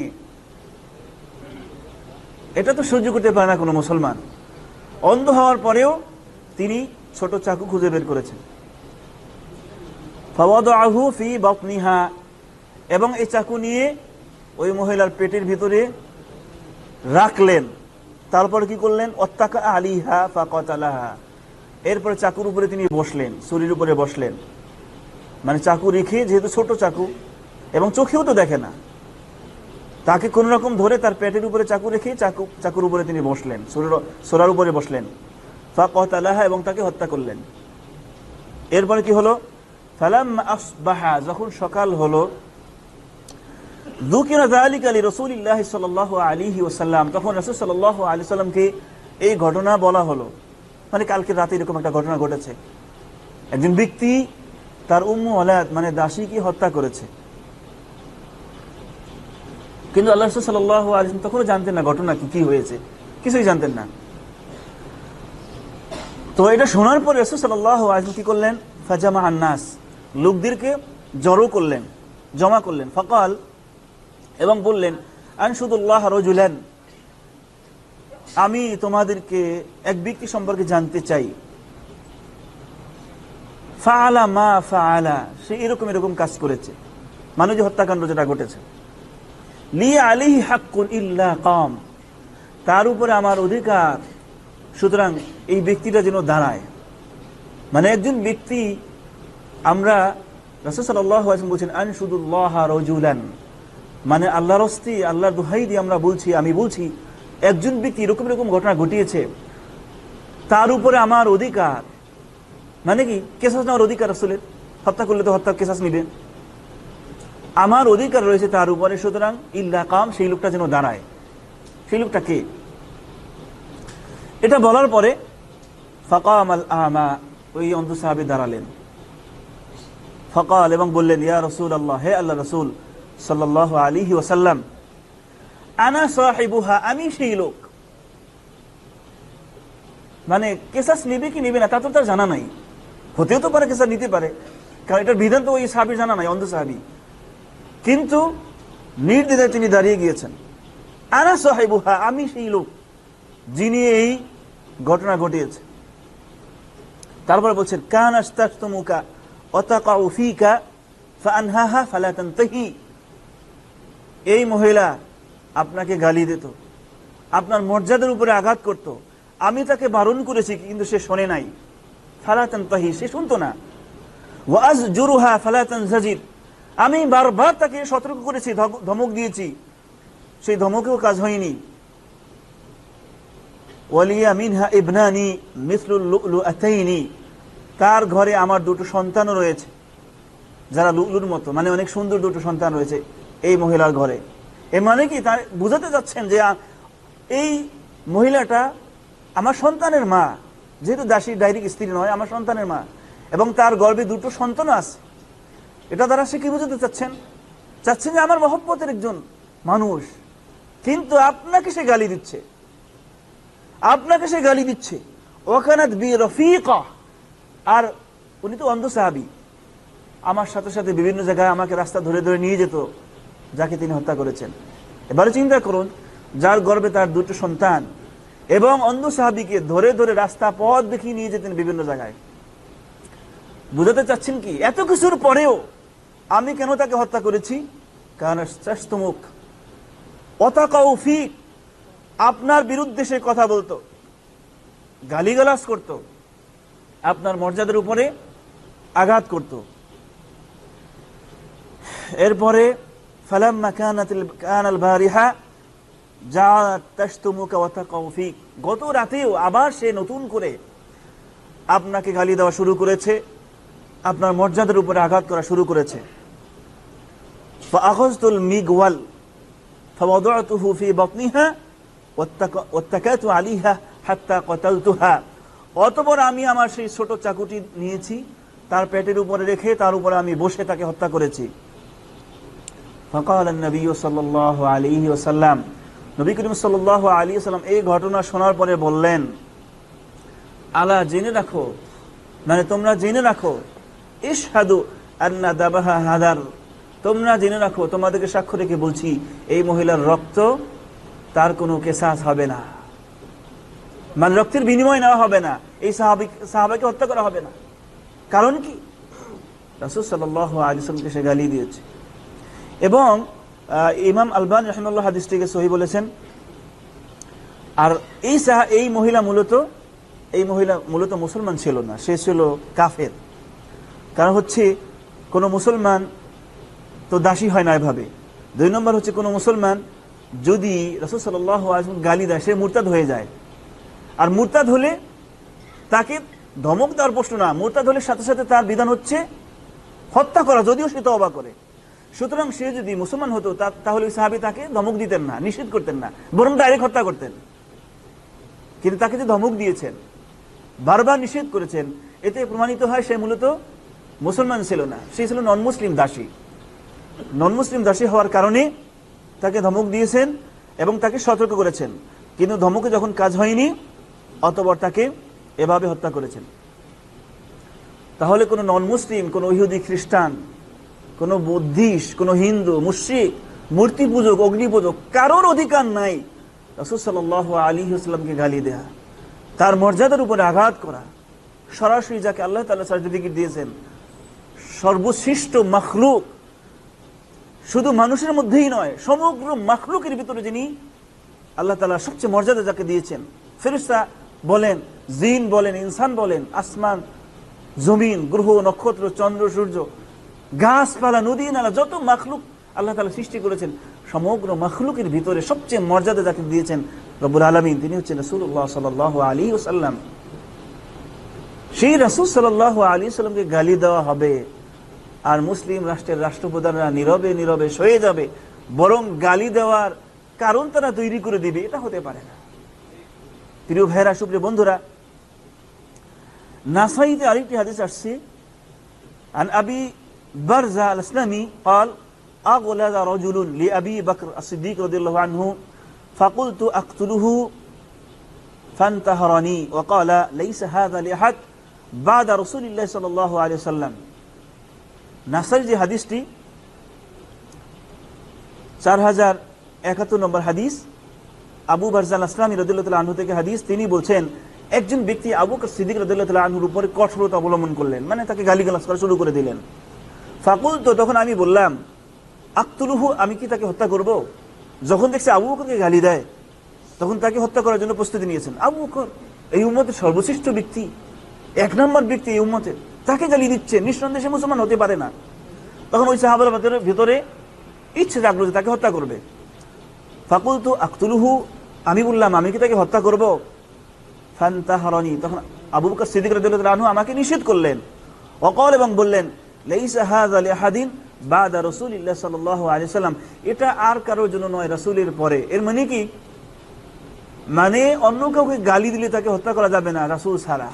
এটা তো সহ্য করতে পারে না কোনো মুসলমান। অন্ধ হওয়ার পরেও তিনি ছোট চাকু খুঁজে বের করেছেন। ফাওয়াদাহু ফি বাতনিহা, এবং এই চাকু নিয়ে ওই মহিলার পেটের ভিতরে রাখলেন। তারপর কি করলেন? ওয়াত্তাকা আলিহা ফাকাতালাহা, এরপরে চাকুর উপরে তিনি বসলেন, ছুরির উপরে বসলেন, মানে চাকু রেখে, যেহেতু ছোট চাকু এবং চোখেও তো দেখে না, তাকে কোন রকম ধরে তার পেটের উপরে চাকু রেখে চাকুর উপরে তিনি বসলেন, সোরার উপরে বসলেন। ফাকাতালাহা, এবং তাকে হত্যা করলেন। এরপরে কি হলো? ফালাম্মা আসবাহা, যখন সকাল হলো, যুকিরা যালিকা লিরাসূলিল্লাহি সাল্লাল্লাহু আলাইহি ওয়াসাল্লাম, তখন রাসূল সাল্লাল্লাহু আলাইহি ওয়াসাল্লামকে এই ঘটনা বলা হলো, মানে কালকে রাতে এরকম একটা ঘটনা ঘটেছে, একজন ব্যক্তি তার উম্মু ওয়ালাদ মানে দাসীকে হত্যা করেছে। কিন্তু আল্লাহ রাসূল সাল্লাল্লাহু আলাইহি ওয়াসাল্লাম তখনও জানতেন না ঘটনা কি হয়েছে, কিছুই জানতেন না। তো এটা শোনার পর রাসূল সাল্লাল্লাহু আলাইহি ওয়াসাল্লাম কি করলেন? ফাজামা আন-নাস, লোকদেরকে জড়ো করলেন, জমা করলেন। ফাকাল, এবং বললেন, আনশুদুল্লাহ রাজুলান, আমি তোমাদেরকে এক ব্যক্তি সম্পর্কে জানতে চাই। ফাআলা মা ফাআলা, সে এরকম এরকম কাজ করেছে, মানে যে হত্যাকাণ্ড যেটা ঘটেছে। লি আলাইহি হাক্কুন ইল্লা কাম, তার উপরে আমার অধিকার, সুতরাং এই ব্যক্তিটা যেন দাঁড়ায়। মানে একজন ব্যক্তি, আমরা রাসূল সাল্লাল্লাহু আলাইহি ওয়াসাল্লাম বলেছেন আনশুদুল্লাহ রাজুলান, মানে আল্লাহর হস্তে, আল্লাহর দোহাই দিয়ে আমরা বলছি, আমি বলছি একজন ব্যক্তি এরকম এরকম ঘটনা ঘটিয়েছে, তার উপরে আমার অধিকার, মানে কি কেসাস নেওয়ার অধিকার, রাসূলের হত্যা করলে তো হত্যার কেসাস নিবে, আমার অধিকার রয়েছে তার উপরে, সুতরাং ইল্লা কাম, সেই লোকটা যেন দাঁড়ায়। সেই লোকটা কে? এটা বলার পরে ফাকামাল আমা, ওই অন্ধ সাহাবী দাঁড়ালেন। ফাকাল, এবং বললেন, ইয়া রাসূলুল্লাহ, হে আল্লাহ রাসূল সাল্লাল্লাহু আলাইহি ওয়াসাল্লাম, আনা সাহিবুহা, আমি সেই লোক। মানে কেসাস নিবে কি নিবে না তা তো তার জানা নাই, হতেও তো পারে কেসাস নিতে পারে, কারণ এটার বিধান তো ওই সাহাবীর জানা নাই, অন্ধ সাহাবী। কিন্তু নির্দ্বিধায় তিনি দাঁড়িয়ে গিয়েছেন, আনা সাহিবুহা, আমি সেই লোক যিনি এই ঘটনা ঘটিয়েছে। তারপর বলছেন, কান আস্তাখতুমুকা ওয়া তাকাউ ফিকা ফাআনহাহা ফালা তানতাহি, এই মহিলা আপনাকে গালি দিত, আপনার মর্যাদার উপরে আঘাত করত, আমি তাকে বারণ করেছি কিন্তু সে শোনে নাই, ফালা তানতাহি, সে শুনতো না। ওয়া আযজুরুহা ফালা তানজাজির, আমি বারবার তাকে সতর্ক করেছি, ধমক দিয়েছি, সেই ধমকেও কাজ হয়নি। ওয়ালিয়া মিনহা ইবনানি মিসলুল লুলুআতাইনি, তার ঘরে আমার দুটো সন্তানও রয়েছে যারা লুলুর মতো, মানে অনেক সুন্দর দুটো সন্তান রয়েছে এই মহিলার ঘরে। এ মানে কি, তার বুঝাতে যাচ্ছেন যে এই মহিলাটা আমার সন্তানের মা, যেহেতু দাসী ডাইরেক্ট স্ত্রী নয়, আমার সন্তানের মা, এবং তার গর্ভে দুটো সন্তান আছে। এটা দ্বারা সে কি বুঝাতে চাচ্ছেন? চাচ্ছেন যে আমার মহব্বতের একজন মানুষ, কিন্তু আপনাকে সে গালি দিচ্ছে, আপনাকে সে গালি দিচ্ছে। ওয়াকানাত বি রফিকা, আর উনি তো অন্ধ সাহাবী, আমার সাথে সাথে বিভিন্ন জায়গায় আমাকে রাস্তা ধরে ধরে নিয়ে যেত, যাকে তিনি হত্যা করেছেন। এবারে চিন্তা করুন, যার গর্ভে তার দুটো সন্তান, এবং অন্ধ সাহাবীকে ধরে ধরে রাস্তা পথ দেখিয়ে নিয়ে যেতেন বিভিন্ন জায়গায়। বুঝাতে চাচ্ছেন কি, এত কিছুর পরেও আমি কেন তাকে হত্যা করেছি? কারণ শ্রেষ্ঠমুখ ওয়াতাকাউ ফিক, আপনার বিরুদ্ধে সে কথা বলতো, গালিগালাজ করত, আপনার মর্যাদার উপরে আঘাত করত। এরপরে ফালাম্মা কানাল বারিহা জাআত তাশতুমুকা ওয়া তাকাউ ফিক, গত রাতেও আবার সে নতুন করে আপনাকে গালি দেওয়া শুরু করেছে, আপনার মর্যাদার উপরে আঘাত করা শুরু করেছে। ফাআখাযতুল মিগওয়াল ফাওয়াদাতুহু ফি বাতনিহা ওয়াত্তাকাতু আলাইহা হাত্তা কাতালতুহা, অতঃপর আমি আমার সেই ছোট চাকুটি নিয়েছি, তার পেটের উপরে রেখে তার উপরে আমি বসে তাকে হত্যা করেছি। ফাকাল নবী সাল্লাল্লাহু আলাইহি ওয়াসাল্লাম, নবী করিম সাল্লাল্লাহু আলাইহি ওয়াসাল্লাম এই ঘটনা শোনার পরে বললেন, আলা, জেনে রাখো, মানে তোমরা জেনে রাখো, ইশহাদু আন্না দাবাহা হাদার, তোমরা জেনে রাখো, তোমাদেরকে সাক্ষ্য রেখে বলছি, এই মহিলার রক্ত তার কোনো কেসাস হবে না, মানে রক্তের বিনিময় নেওয়া হবে না, এই সাহাবাকে হত্যা করা হবে না। কারণ কি? রাসূল সাল্লাল্লাহু আলাইহি ওয়াসাল্লামকে সে গালি দিয়েছে। এবং ইমাম আলবানী রাহিমাহুল্লাহ হাদিসটিকে সহিহ বলেছেন। আর এই মহিলা মূলত মুসলমান ছিল না, সে ছিল কাফের। কারণ হচ্ছে কোনো মুসলমান তো দাসী হয় না এভাবে। 2 নম্বর হচ্ছে কোনো মুসলমান যদি রাসূল সাল্লাল্লাহু আলাইহি ওয়াসাল্লাম গালি দেয়, সে মুরতাদ হয়ে যায়। আর মুরতাদ হলে তাকে ধমক দেওয়ার প্রশ্ন না, মুরতাদ হলে সাথে সাথে তার বিধান হচ্ছে হত্যা করা, যদিও সে তওবা করে। সুতরাং সে যদি মুসলমান হতো তাহলে সাহাবী তাকে ধমক দিতেন না, নিষেধ করতেন না, বরং ডাইরেক্ট হত্যা করতেন। কিন্তু তাকে যে ধমক দিয়েছেন, বারবার নিষেধ করেছেন, এতে প্রমাণিত হয় সে মূলত মুসলমান ছিল না, সে ছিল নন মুসলিম দাসী। নন মুসলিম দাসী হওয়ার কারণে তাকে ধমক দিয়েছেন এবং তাকে সতর্ক করেছেন, কিন্তু ধমকে যখন কাজ হয়নি অতঃপর তাকে এভাবে হত্যা করেছেন। তাহলে কোনো নন মুসলিম, কোনো ইহুদি খ্রিস্টান, কোনো বুদ্ধিস্ট, কোনো হিন্দু, মুশরিক, মূর্তি পূজক, অগ্নি পূজক, কারোর অধিকার নাই রাসূল সাল্লাল্লাহু আলাইহি ওয়াসাল্লামকে গালি দেয়া, তার মর্যাদার উপরে আঘাত করা। সরাসরি যাকে আল্লাহ তাআলা সার্টিফিকেট দিয়েছেন সর্বশ্রেষ্ঠ মাখলুক, শুধু মানুষের মধ্যেই নয়, সমগ্র মাখলুকের ভিতরে যিনি আল্লাহ তাআলা সবচেয়ে মর্যাদা যাকে দিয়েছেন, ফেরেশতা বলেন, জিন বলেন, ইনসান বলেন, আসমান, জমিন, গ্রহ, নক্ষত্র, চন্দ্র, সূর্য, গাছপালা, নদী, নালা, যত মাখলুক আল্লাহ তাআলা সৃষ্টি করেছেন, সমগ্র মাখলুকের ভিতরে সবচেয়ে মর্যাদা যাকে দিয়েছেন রব্বুল আলামিন, তিনি হচ্ছেন রাসূলুল্লাহ সাল্লাল্লাহু আলাইহি ওয়াসাল্লাম। সেই রাসূল সাল্লাল্লাহু আলাইহি ওয়াসাল্লামকে গালি দেওয়া হবে আর মুসলিম রাষ্ট্রের রাষ্ট্রপ্রধানরা নীরবে নীরবে সয়ে যাবে, বরং গালি দেওয়ার কারণ তারা তৈরি করে দিবে, এটা হতে পারে না। প্রিয় ভাইরা, সুপ্রিয় বন্ধুরা, নাসাইতে আরেকটি হাদিস আসছে, আন আবি برزة الأسلمي قال أغلظ رجل لأبي بكر الصديق رضي الله عنه فقلت أقتله فانتهرني وقال ليس هذا لأحد بعد رسول الله صلى الله عليه وسلم নাসাই যে হাদিসটি 4071 নম্বর হাদিস, আবু বারজা আল-আসলামী রাদিয়াল্লাহু তাআলা আনহু থেকে হাদিস। তিনি বলছেন একজন ব্যক্তি আবু বকর সিদ্দিক রাদিয়াল্লাহু তাআলা আনহুর উপরে কঠোরতা অবলম্বন করলেন, মানে তাকে গালিগালাজ করা শুরু করে দিলেন। ফাকুলতু, তখন আমি বললাম, আকতুলুহু, আমি কি তাকে হত্যা করব? যখন দেখছে আবু বকরকে গালি দেয় তখন তাকে হত্যা করার জন্য প্রস্তুতি নিয়েছেন। আবু বকর এই উম্মতের সর্বশ্রেষ্ঠ ব্যক্তি, এক নম্বর ব্যক্তি এই উম্মতের, তাকে গালি দিচ্ছে, নিঃসন্দেহে মুসলমান হতে পারে না। তখন ওই সাহাবার ভিতরে ইচ্ছে জাগলো যে তাকে হত্যা করবে। ফাকুলতু আকতুলুহু, আমি বললাম আমি কি তাকে হত্যা করব? ফান্তাহারানি, তখন আবু বকর সিদ্দিক রাদিয়াল্লাহু তাআলা আনহু আমাকে নিষেধ করলেন। ওয়াকাল, এবং বললেন, লাইসা হাযা লিআহাদিন বাদা রাসূলিল্লাহ সাল্লাল্লাহু আলাইহি ওয়াসাল্লাম, এটা আর কারোর জন্য নয় রাসূলের পরে। এর মানে কি? মানে অন্য কাউকে গালি দিলে তাকে হত্যা করা যাবে না রাসূল ছাড়া।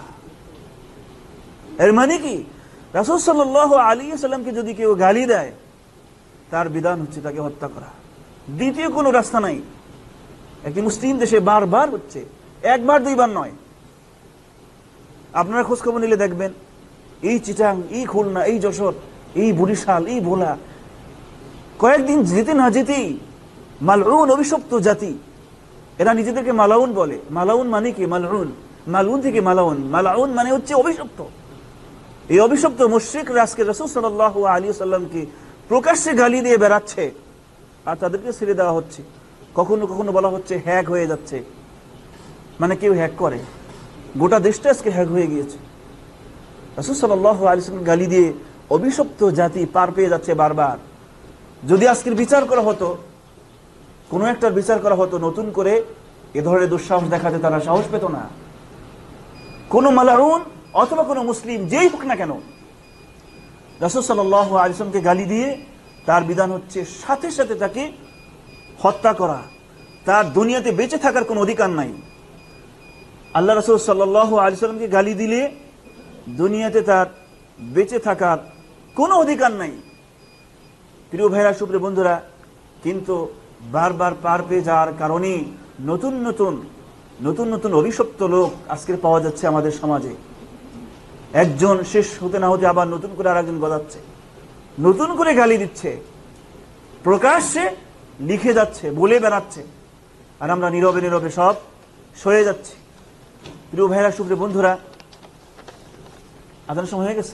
এর মানে কি? রাসূল সাল্লাল্লাহু আলাইহি ওয়াসাল্লামকে যদি কেউ গালি দেয় তার বিধান হচ্ছে তাকে হত্যা করা, দ্বিতীয় কোনো রাস্তা নাই। একটি মুসলিম দেশে বারবার হচ্ছে, একবার দুইবার নয়। আপনারা খোঁজ খবর নিলে দেখবেন এই চিটাং, এই খুলনা, এই যশোর, এই বরিশাল, এই ভোলা, কয়েকদিন যেতে না যেতেই মালউন, অভিশপ্ত জাতি, এরা নিজেদেরকে মালাউন বলে। মালাউন মানে কি? মালউন, মালউন থেকে মালাউন, মালাউন মানে হচ্ছে অভিশপ্ত। এই অভিশপ্ত মুশরিকরা আজকে রাসূল সাল্লাল্লাহু আলাইহি ওয়াসাল্লামকে প্রকাশ্যে গালি দিয়ে বেড়াচ্ছে, আর তাদেরকে ছেড়ে দেওয়া হচ্ছে। কখনো কখনো বলা হচ্ছে হ্যাক হয়ে যাচ্ছে, মানে কেউ হ্যাক করে, গোটা দেশটা আজকে হ্যাক হয়ে গিয়েছে। রাসূল সাল্লাল্লাহু আলাইহি ওয়াসাল্লাম গালি দিয়ে অভিশপ্ত জাতি পার পেয়ে যাচ্ছে বারবার। যদি আজকের বিচার করা হতো, কোনো একটার বিচার করা হতো, নতুন করে এ ধরনের দুঃসাহস দেখাতে তারা সাহস পেত না। কোন মালাউন অথবা কোনো মুসলিম যেই হোক না কেন, রাসূল সাল্লাল্লাহু আলাইহি ওয়াসাল্লামকে গালি দিয়ে তার বিধান হচ্ছে সাথে সাথে তাকে হত্যা করা। তার দুনিয়াতে বেঁচে থাকার কোনো অধিকার নাই। আল্লাহ রাসূল সাল্লাল্লাহু আলাইহি ওয়াসাল্লামকে গালি দিলে দুনিয়াতে তার বেঁচে থাকার কোনো অধিকার নাই। প্রিয় ভাইরা, সুপ্রিয় বন্ধুরা, কিন্তু বারবার পার পেয়ে যাওয়ার কারণে নতুন নতুন অভিশপ্ত লোক আজকে পাওয়া যাচ্ছে আমাদের সমাজে। একজন শেষ হতে না হতে আবার নতুন করে আরেকজন গজাচ্ছে, নতুন করে গালি দিচ্ছে, প্রকাশ্যে লিখে যাচ্ছে, বলে বেড়াচ্ছে, আর আমরা নীরবে নীরবে সব সয়ে যাচ্ছি। প্রিয় ভাইরা, সুপ্রিয় বন্ধুরা, আজানের সময় হয়ে গেছে,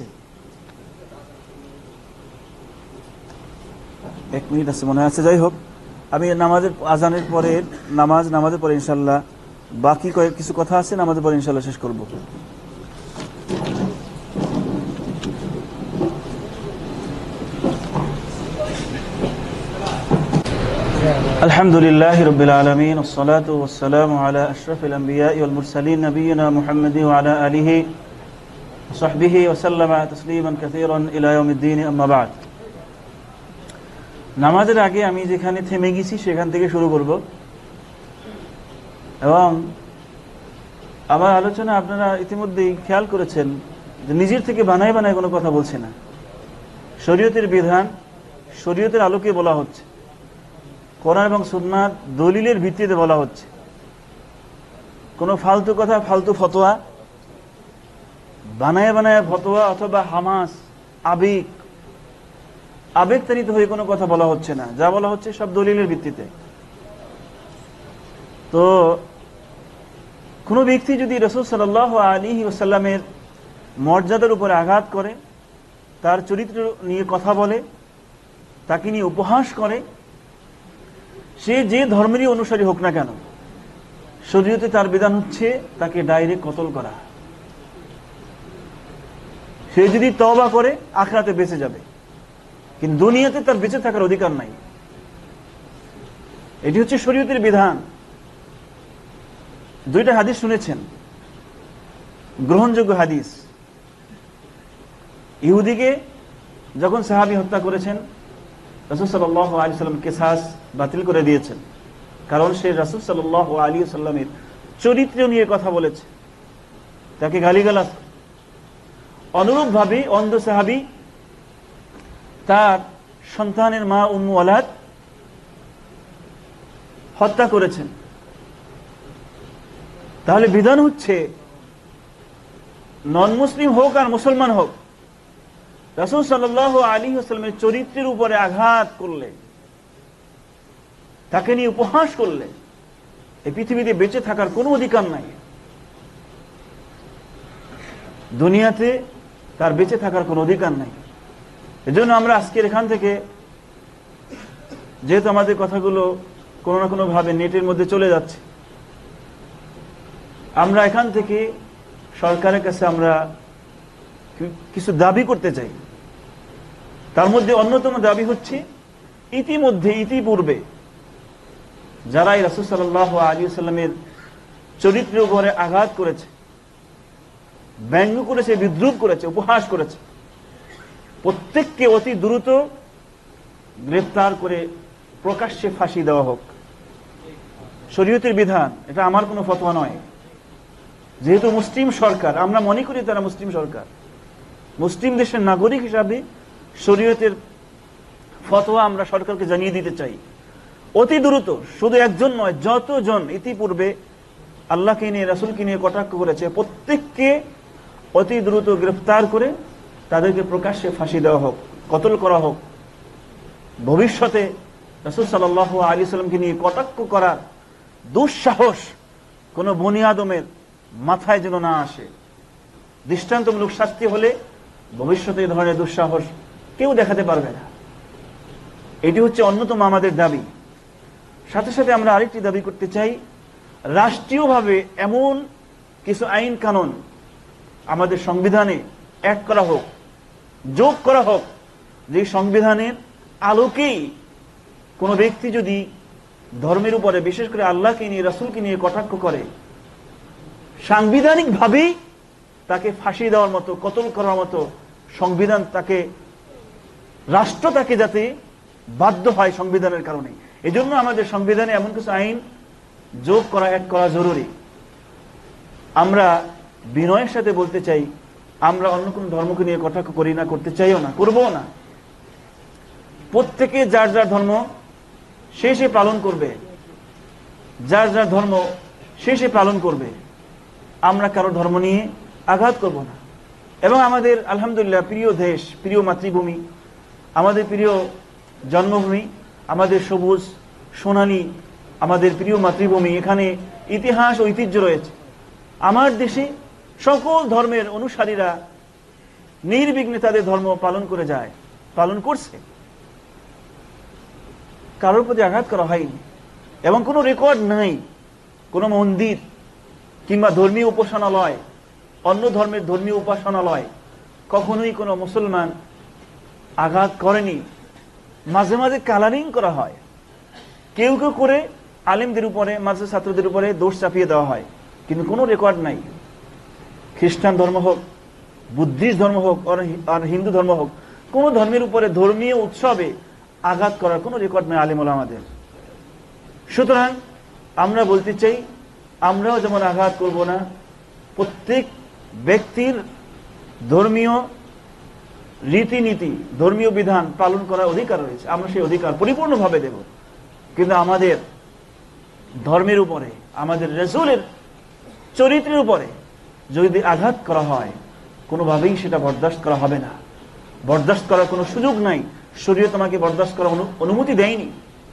1 মিনিট আছে মনে আছে। যাই হোক, আমি আজানের পরে নামাজের পরে ইনশাল্লাহ বাকি কিছু কথা আছে, নামাজের পরে ইনশাল্লাহ শেষ করব। আলহামদুলিল্লাহি রাব্বিল আলামিন, والصلاه والسلام على اشرف الانبياء والمرسلين نبينا محمد وعلى اله وصحبه وسلم تسليما كثيرا الى يوم الدين اما بعد। নামাজের আগে আমি যেখানে থেমে গেছি সেখান থেকে শুরু করব, এবং আমার আলোচনা আপনারা ইতিমধ্যেই খেয়াল করেছেন যে নিজের থেকে বানায় কোনো কথা বলছে না। শরীয়তের বিধান শরীয়তের আলোকে বলা হচ্ছে, কোরআন এবং সুন্নাহর দলিলের ভিত্তিতে বলা হচ্ছে। কোনো ফালতু কথা, ফালতু ফতোয়া, বানায় ফতোয়া অথবা হামাস, আবেগতাড়িত হয়ে কোনো কথা বলা হচ্ছে না। যা বলা হচ্ছে সব দলিলের ভিত্তিতে। তো কোনো ব্যক্তি যদি রাসূল সাল্লাল্লাহু আলাইহি ওয়াসাল্লামের মর্যাদার উপরে আঘাত করে, তার চরিত্র নিয়ে কথা বলে, তাকে নিয়ে উপহাস করে, সে যে ধর্মেরই অনুসারী হোক না কেন, শরীয়তে তার বিধান হচ্ছে তাকে ডাইরেক্ট কতল করা। সে যদি তওবা করে আখিরাতে বেঁচে যাবে, কিন্তু দুনিয়াতে তার বেঁচে থাকার অধিকার নাই। এটি হচ্ছে শরীয়তের বিধান। 2টা হাদিস শুনেছেন, গ্রহণযোগ্য হাদিস। ইহুদিকে যখন সাহাবী হত্যা করেছেন, রাসূল সাল্লাল্লাহু আলাইহি ওয়াসাল্লাম কিসাস বাতিল করে দিয়েছেন, কারণ সে রাসূল সাল্লাল্লাহু আলাইহি ওয়াসাল্লামের চরিত্র নিয়ে কথা বলেছে, তাকে গালিগালাজ। অনুরূপভাবে অন্ধ সাহাবী তার সন্তানের মা উম্মু ওয়ালাদ হত্যা করেছেন। তাহলে বিধান হচ্ছে নন মুসলিম হোক আর মুসলমান হোক, রাসূল সাল্লাল্লাহু আলাইহি ওয়াসাল্লামের চরিত্রের উপরে আঘাত করলে, তাকে নিয়ে উপহাস করলে এই পৃথিবীতে বেঁচে থাকার কোনো অধিকার নাই। দুনিয়াতে তার বেঁচে থাকার কোনো অধিকার নাই। এজন্য আমরা আজকের এখান থেকে, যেহেতু আমাদের কথাগুলো কোনো না কোনো ভাবে নেটের মধ্যে চলে যাচ্ছে, আমরা এখান থেকে সরকারের কাছে আমরা কিছু দাবি করতে চাই। তার মধ্যে অন্যতম দাবি হচ্ছে, ইতিপূর্বে যারা রাসূল সাল্লাল্লাহু আলাইহি ওয়াসাল্লামের চরিত্রের উপরে আঘাত করেছে, ব্যঙ্গ করেছে, বিদ্রুপ করেছে, উপহাস করেছে, প্রত্যেককে অতি দ্রুত গ্রেফতার করে প্রকাশ্যে ফাঁসি দেওয়া হোক। শরীয়তের বিধান, এটা আমার কোনো ফতোয়া নয়। যেহেতু মুসলিম সরকার, আমরা মনে করি তারা মুসলিম সরকার, মুসলিম দেশের নাগরিক হিসাবে শরীয়তের ফতোয়া আমরা সরকারকে জানিয়ে দিতে চাই। অতি দ্রুত, শুধু একজন নয়, যতজন ইতিপূর্বে আল্লাহকে নিয়ে, রাসূলকে নিয়ে কটাক্ষ করেছে, প্রত্যেককে অতি দ্রুত গ্রেফতার করে তাদেরকে প্রকাশ্যে ফাঁসি দেওয়া হোক, কতল করা হোক। ভবিষ্যতে রাসূল সাল্লাল্লাহু আলাইহি ওয়াসাল্লামকে নিয়ে কটাক্ষ করার দুঃসাহস কোনো বনি আদমের মাথায় যেন না আসে। দৃষ্টান্তমূলক শাস্তি হলে ভবিষ্যতে এই ধরনের দুঃসাহস কেউ দেখাতে পারবে না। এটি হচ্ছে অন্যতম আমাদের দাবি। সাথে সাথে আমরা আরেকটি দাবি করতে চাই, রাষ্ট্রীয়ভাবে এমন কিছু আইন কানুন আমাদের সংবিধানে অ্যাড করা হোক, যোগ করা হোক, যে সংবিধানের আলোকেই কোনো ব্যক্তি যদি ধর্মের উপরে, বিশেষ করে আল্লাহকে নিয়ে, রাসূলকে নিয়ে কটাক্ষ করে, সাংবিধানিকভাবেই তাকে ফাঁসি দেওয়ার মতো, কতল করার মতো সংবিধান তাকে, রাষ্ট্র তাকে যাতে বাধ্য হয় সংবিধানের কারণে। এজন্য আমাদের সংবিধানে এমন কিছু আইন যোগ করা, অ্যাড করা জরুরি। আমরা বিনয়ের সাথে বলতে চাই, আমরা অন্য কোনো ধর্মকে নিয়ে কটাক্ষ করি না, করতে চাইও না, করবও না। প্রত্যেকে যার যার ধর্ম সে পালন করবে, যার যার ধর্ম সে পালন করবে। আমরা কারো ধর্ম নিয়ে আঘাত করব না। এবং আমাদের আলহামদুলিল্লাহ প্রিয় দেশ, প্রিয় মাতৃভূমি, আমাদের প্রিয় জন্মভূমি, আমাদের সবুজ সোনালী আমাদের প্রিয় মাতৃভূমি, এখানে ইতিহাস, ঐতিহ্য রয়েছে। আমার দেশে সকল ধর্মের অনুসারীরা নির্বিঘ্নে তাদের ধর্ম পালন করে যায়, পালন করছে। কারোর প্রতি আঘাত করা হয়নি এবং কোনো রেকর্ড নাই কোনো মন্দির কিংবা ধর্মীয় উপাসনালয়, অন্য ধর্মের ধর্মীয় উপাসনালয় কখনোই কোনো মুসলমান আঘাত করেনি। মাঝে মাঝে কালারিং করা হয়, কেউ কেউ করে আলেমদের উপরে, মাদ্রাসা ছাত্রদের উপরে দোষ চাপিয়ে দেওয়া হয়, কিন্তু কোনো রেকর্ড নাই। খ্রিস্টান ধর্ম হোক, বুদ্ধিস্ট ধর্ম হোক আর হিন্দু ধর্ম হোক, কোনো ধর্মের উপরে ধর্মীয় উৎসবে আঘাত করার কোনো রেকর্ড নেই আলেম ওলামাদের। সুতরাং আমরা বলতে চাই, আমরাও যেমন আঘাত করব না, প্রত্যেক ব্যক্তির ধর্মীয় রীতিনীতি, ধর্মীয় বিধান পালন করার অধিকার রয়েছে, আমরা সেই অধিকার পরিপূর্ণভাবে দেব। কিন্তু আমাদের ধর্মের উপরে, আমাদের রাসূলের চরিত্রের উপরে যদি আঘাত করা হয়, কোনোভাবেই সেটা বরদাস্ত করা হবে না, বরদাস্ত করার কোনো সুযোগ নাই। শরীয়ত আমাকে বরদাস্ত করার অনুমতি দেয়নি।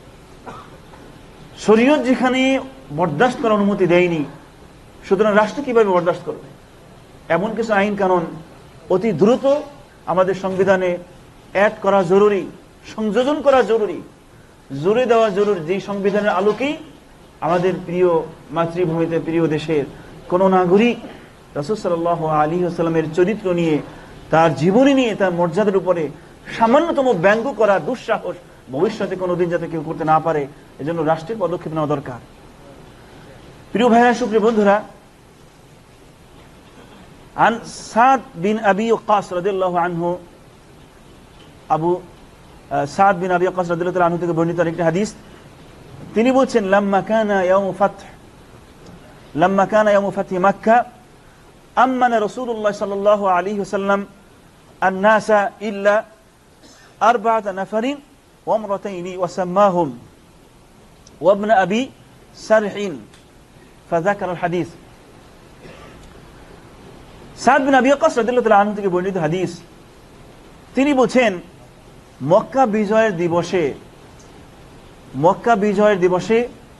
শরীয়ত যেখানে বরদাস্ত করার অনুমতি দেয়নি, সুতরাং রাষ্ট্র কিভাবে বরদাস্ত করবে? এমন কিছু আইন কানুন অতি দ্রুত আমাদের সংবিধানে অ্যাড করা জরুরি, সংযোজন করা জরুরি, জোরে দেওয়া জরুরি, যেই সংবিধানের আলোকেই আমাদের প্রিয় মাতৃভূমিতে, প্রিয় দেশের কোন নাগরিক রাসূল সাল্লাল্লাহু আলাইহি ওয়াসাল্লামের চরিত্র নিয়ে, তার জীবনী নিয়ে, তার মর্যাদার উপরে সামান্যতম ব্যঙ্গ করা দুঃসাহস ভবিষ্যতে কোনোদিন যাতে কেউ করতে না পারে, এজন্য রাষ্ট্রের পদক্ষেপ নেওয়া দরকার। প্রিয় ভাইরা, সুপ্রিয় বন্ধুরা, عن سعد بن أبي وقاص رضي الله عنه, আবু সাদ বিন আবি ওয়াক্কাস রাদিয়াল্লাহু আনহু থেকে বর্ণিত আরেকটি হাদিস, তিনি বলছেন, লাম্মা কানা ইয়াউমু ফাতহি মক্কা আম্মানা রাসূলুল্লাহ সাল্লাল্লাহু আলাইহি ওয়াসাল্লাম আন-নাসা ইল্লা أربعة نفر وامرتين وسماهم وابن أبي سرح فذكر الحديث সাদ বিন আবি ওয়াক্কাস রাদিয়াল্লাহু তাআলা আনহু থেকে বর্ণিত হাদিস, তিনি বলেন মক্কা বিজয়ের দিবসে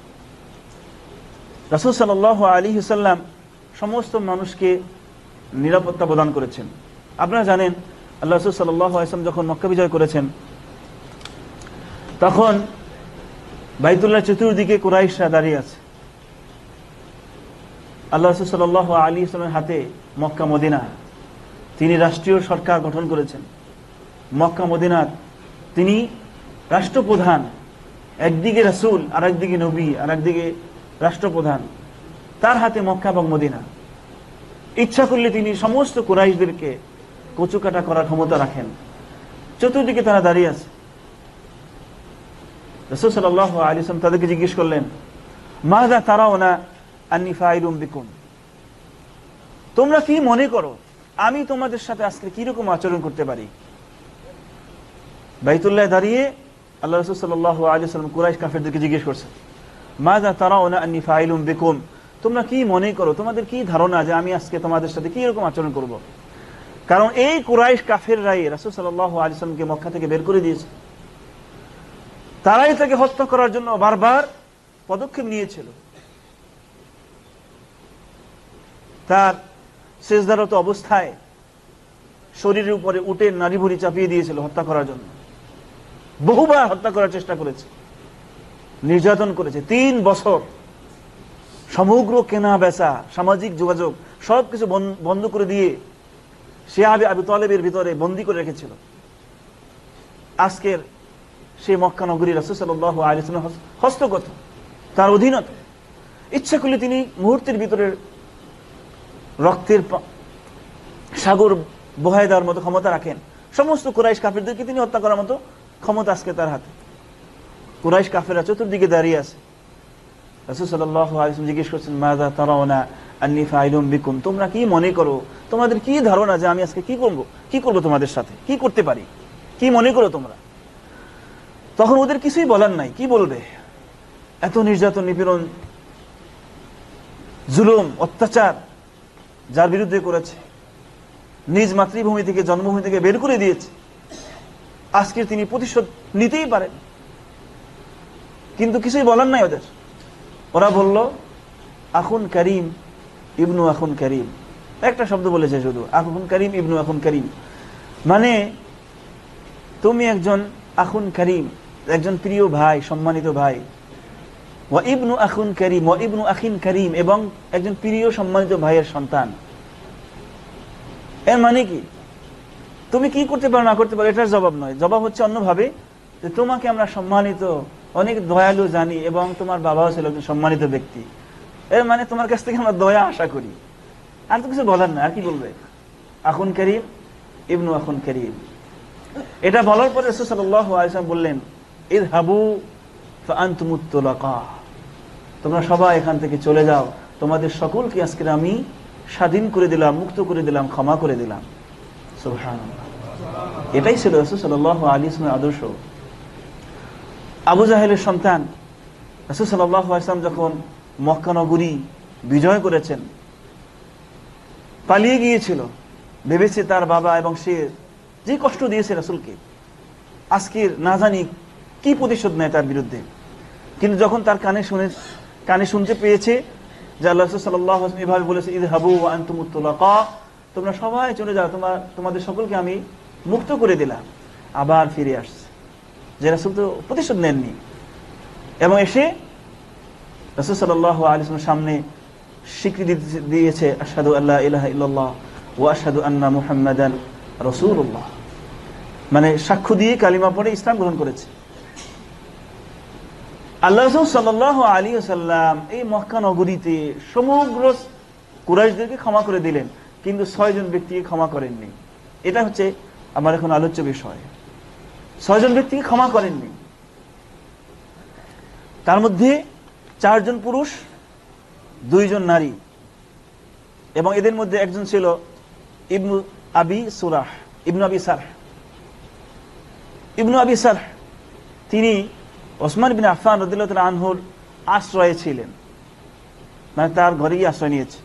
রাসূল সাল্লাল্লাহু আলাইহি ওয়াসাল্লাম সমস্ত মানুষকে নিরাপত্তা প্রদান করেছেন। আপনারা জানেন আল্লাহ রাসূল সাল্লাল্লাহু আলাইহি ওয়াসাল্লাম যখন মক্কা বিজয় করেছেন তখন বাইতুল্লাহর চতুর্দিকে কুরাইশরা দাঁড়িয়ে আছে। আল্লাহ রাসূল সাল্লাল্লাহু আলাইহি ওয়াসাল্লামের হাতে মক্কা মদিনা, তিনি রাষ্ট্রীয় সরকার গঠন করেছেন। মক্কা মদিনার তিনি রাষ্ট্রপ্রধান, একদিকে রাসূল আর একদিকে নবী আর একদিকে রাষ্ট্রপ্রধান, তার হাতে মক্কা এবং মদিনা। ইচ্ছা করলে তিনি সমস্ত কুরাইশদেরকে কচুকাটা করার ক্ষমতা রাখেন। চতুর্দিকে তারা দাঁড়িয়ে আছে। রাসূল সাল্লাল্লাহু আলাইহি ওয়াসাল্লাম তাদেরকে জিজ্ঞেস করলেন, মাযা তারাউনা আন্নী ফাইলুম বিকুম, তোমরা কি মনে করো আমি তোমাদের সাথে আজকে কি রকম আচরণ করতে পারি? বাইতুল্লাহ দাঁড়িয়ে আল্লাহ রাসূল সাল্লাল্লাহু আলাইহি ওয়াসাল্লাম কুরাইশ কাফেরদেরকে জিজ্ঞেস করছেন, মাযা তারাউনা আন্নী ফাইলুম বিকুম, তোমরা কি মনে করো, তোমাদের কি ধারণা যে আমি আজকে তোমাদের সাথে কি রকম আচরণ করব? কারণ এই কুরাইশ কাফেররাই রাসূল সাল্লাল্লাহু আলাইহি ওয়াসাল্লামকে মক্কা থেকে বের করে দিয়েছে। তারাই তাকে হত্যা করার জন্য বারবার পদক্ষেপ নিয়েছিল। তার সেজদারত অবস্থায় শরীরের উপরে উটের নাড়ি ভুঁড়ি চাপিয়ে দিয়েছিল হত্যা করার জন্য। বহুবার হত্যা করার চেষ্টা করেছে, নির্যাতন করেছে। 3 বছর সমগ্র কেনা বেচা, সামাজিক যোগাযোগ সবকিছু বন্ধ করে দিয়ে সে আবু তালেবের ভিতরে বন্দী করে রেখেছিল। আজকের সেই মক্কা নগরী রাসূল সাল্লাল্লাহু আলাইহি ওয়াসাল্লাম হস্তগত, তার অধীনত। ইচ্ছা করলে তিনি মুহূর্তের ভিতরে রক্তের সাগর বহায় দেওয়ার মতো ক্ষমতা রাখেন। সমস্ত কুরাইশ কাফেরদেরকে তিনি হত্যা করার মতো ক্ষমতা আজকে তার হাতে। কুরাইশ কাফেররা চতুর্দিকে দাঁড়িয়ে আছে। রাসূল সাল্লাল্লাহু আলাইহি ওয়াসাল্লাম জিজ্ঞেস করছেন, মাযা তারাউনা আন্নী ফাইলুম বিকুম, তোমরা কি মনে করো, তোমাদের কি ধারণা যে আমি আজকে কি করব তোমাদের সাথে, কি করতে পারি, কি মনে করো তোমরা? তখন ওদের কিছুই বলার নাই, কি বলবে? এত নির্যাতন, নিপীড়ন, জুলুম, অত্যাচার যার বিরুদ্ধে করেছে, নিজ মাতৃভূমি থেকে জন্মভূমি থেকে বের করে দিয়েছে, আজকে তিনি প্রতিশোধ নিতেই পারেন, কিন্তু কিছুই বলার নাই ওদের। ওরা বলল, আখুন করিম ইবনু আখুন করিম, একটা শব্দ বলেছে শুধু, আখুন করিম ইবনু আখুন করিম, মানে তুমি একজন আখুন করিম, একজন প্রিয় ভাই, সম্মানিত ভাই, ওয়া ইবনু আখুন করিম ওয়া ইবনু আখিন করিম, এবং একজন প্রিয় সম্মানিত ভাইয়ের সন্তান। এর মানে কি? তুমি কি করতে পারো না করতে পারো এটার জবাব নয়, জবাব হচ্ছে অন্যভাবে, যে তোমাকে আমরা সম্মানিত, অনেক দয়ালু জানি, এবং তোমার বাবাও ছিল একজন সম্মানিত ব্যক্তি। এর মানে তোমার কাছ থেকে আমরা দয়া আশা করি। আর তো কিছু বলার না, আর কি বলবে? আখুন করিম ইবনু আখুন করিম। এটা বলার পরে রাসূল সাল্লাল্লাহু আলাইহি ওয়াসাল্লাম বললেন, ইযহাবু ফাআনতুমুত তুলাকা, তোমরা সবাই এখান থেকে চলে যাও, তোমাদের সকলকে আজকে আমি স্বাধীন করে দিলাম, মুক্ত করে দিলাম, ক্ষমা করে দিলাম। সুবহানাল্লাহ। এটাই ছিল রাসূল সাল্লাল্লাহু আলাইহি ওয়াসাল্লামের আদর্শ। আবু জাহেলের সন্তান রাসূল সাল্লাল্লাহু আলাইহি ওয়াসাল্লাম যখন মক্কা নগরী বিজয় করেছেন, পালিয়ে গিয়েছিল, ভেবেছে তার বাবা এবং সে যে কষ্ট দিয়েছে রাসূলকে, আজকের না জানি কি প্রতিশোধ নেয় তার বিরুদ্ধে। কিন্তু যখন তার কানে শুনতে পেয়েছে যে আল্লাহ রাসূল সাল্লাল্লাহু আলাইহি ওয়াসাল্লাম এভাবে বলেছে, ইযহাবু ওয়া আনতুমুত তুলাকা, তোমরা সবাই চলে যাও, তোমাদের সকলকে আমি মুক্ত করে দিলাম, আবার ফিরে আসছে। যে রাসূল তো প্রতিশোধ নেননি, এবং এসে রাসূল সাল্লাল্লাহু আলাইহি ওয়াসাল্লামের সামনে স্বীকৃতি দিয়েছে, আশহাদু আল্লা ইলাহা ইল্লাল্লাহ ওয়া আশহাদু আন্না মুহাম্মাদান রাসূলুল্লাহ, মানে সাক্ষ্য দিয়ে কালিমা পড়ে ইসলাম গ্রহণ করেছে। আল্লাহ রাসূল সাল্লাল্লাহু আলাইহি ওয়াসাল্লাম এই মক্কা নগরীতে সমগ্র কুরাইশদেরকে ক্ষমা করে দিলেন, কিন্তু 6 জন ব্যক্তিকে ক্ষমা করেননি। এটা হচ্ছে আমার এখন আলোচ্য বিষয়। 6 জন ব্যক্তিকে ক্ষমা করেননি, তার মধ্যে 4 জন পুরুষ, 2 জন নারী, এবং এদের মধ্যে একজন ছিল ইবনু আবি সারহ। ইবনু আবি সারহ তিনি ওসমান বিন আফফান রাদিয়াল্লাহু তাআলা আনহুর আশ্রয়ে ছিলেন, মানে তার ঘরেই আশ্রয় নিয়েছে।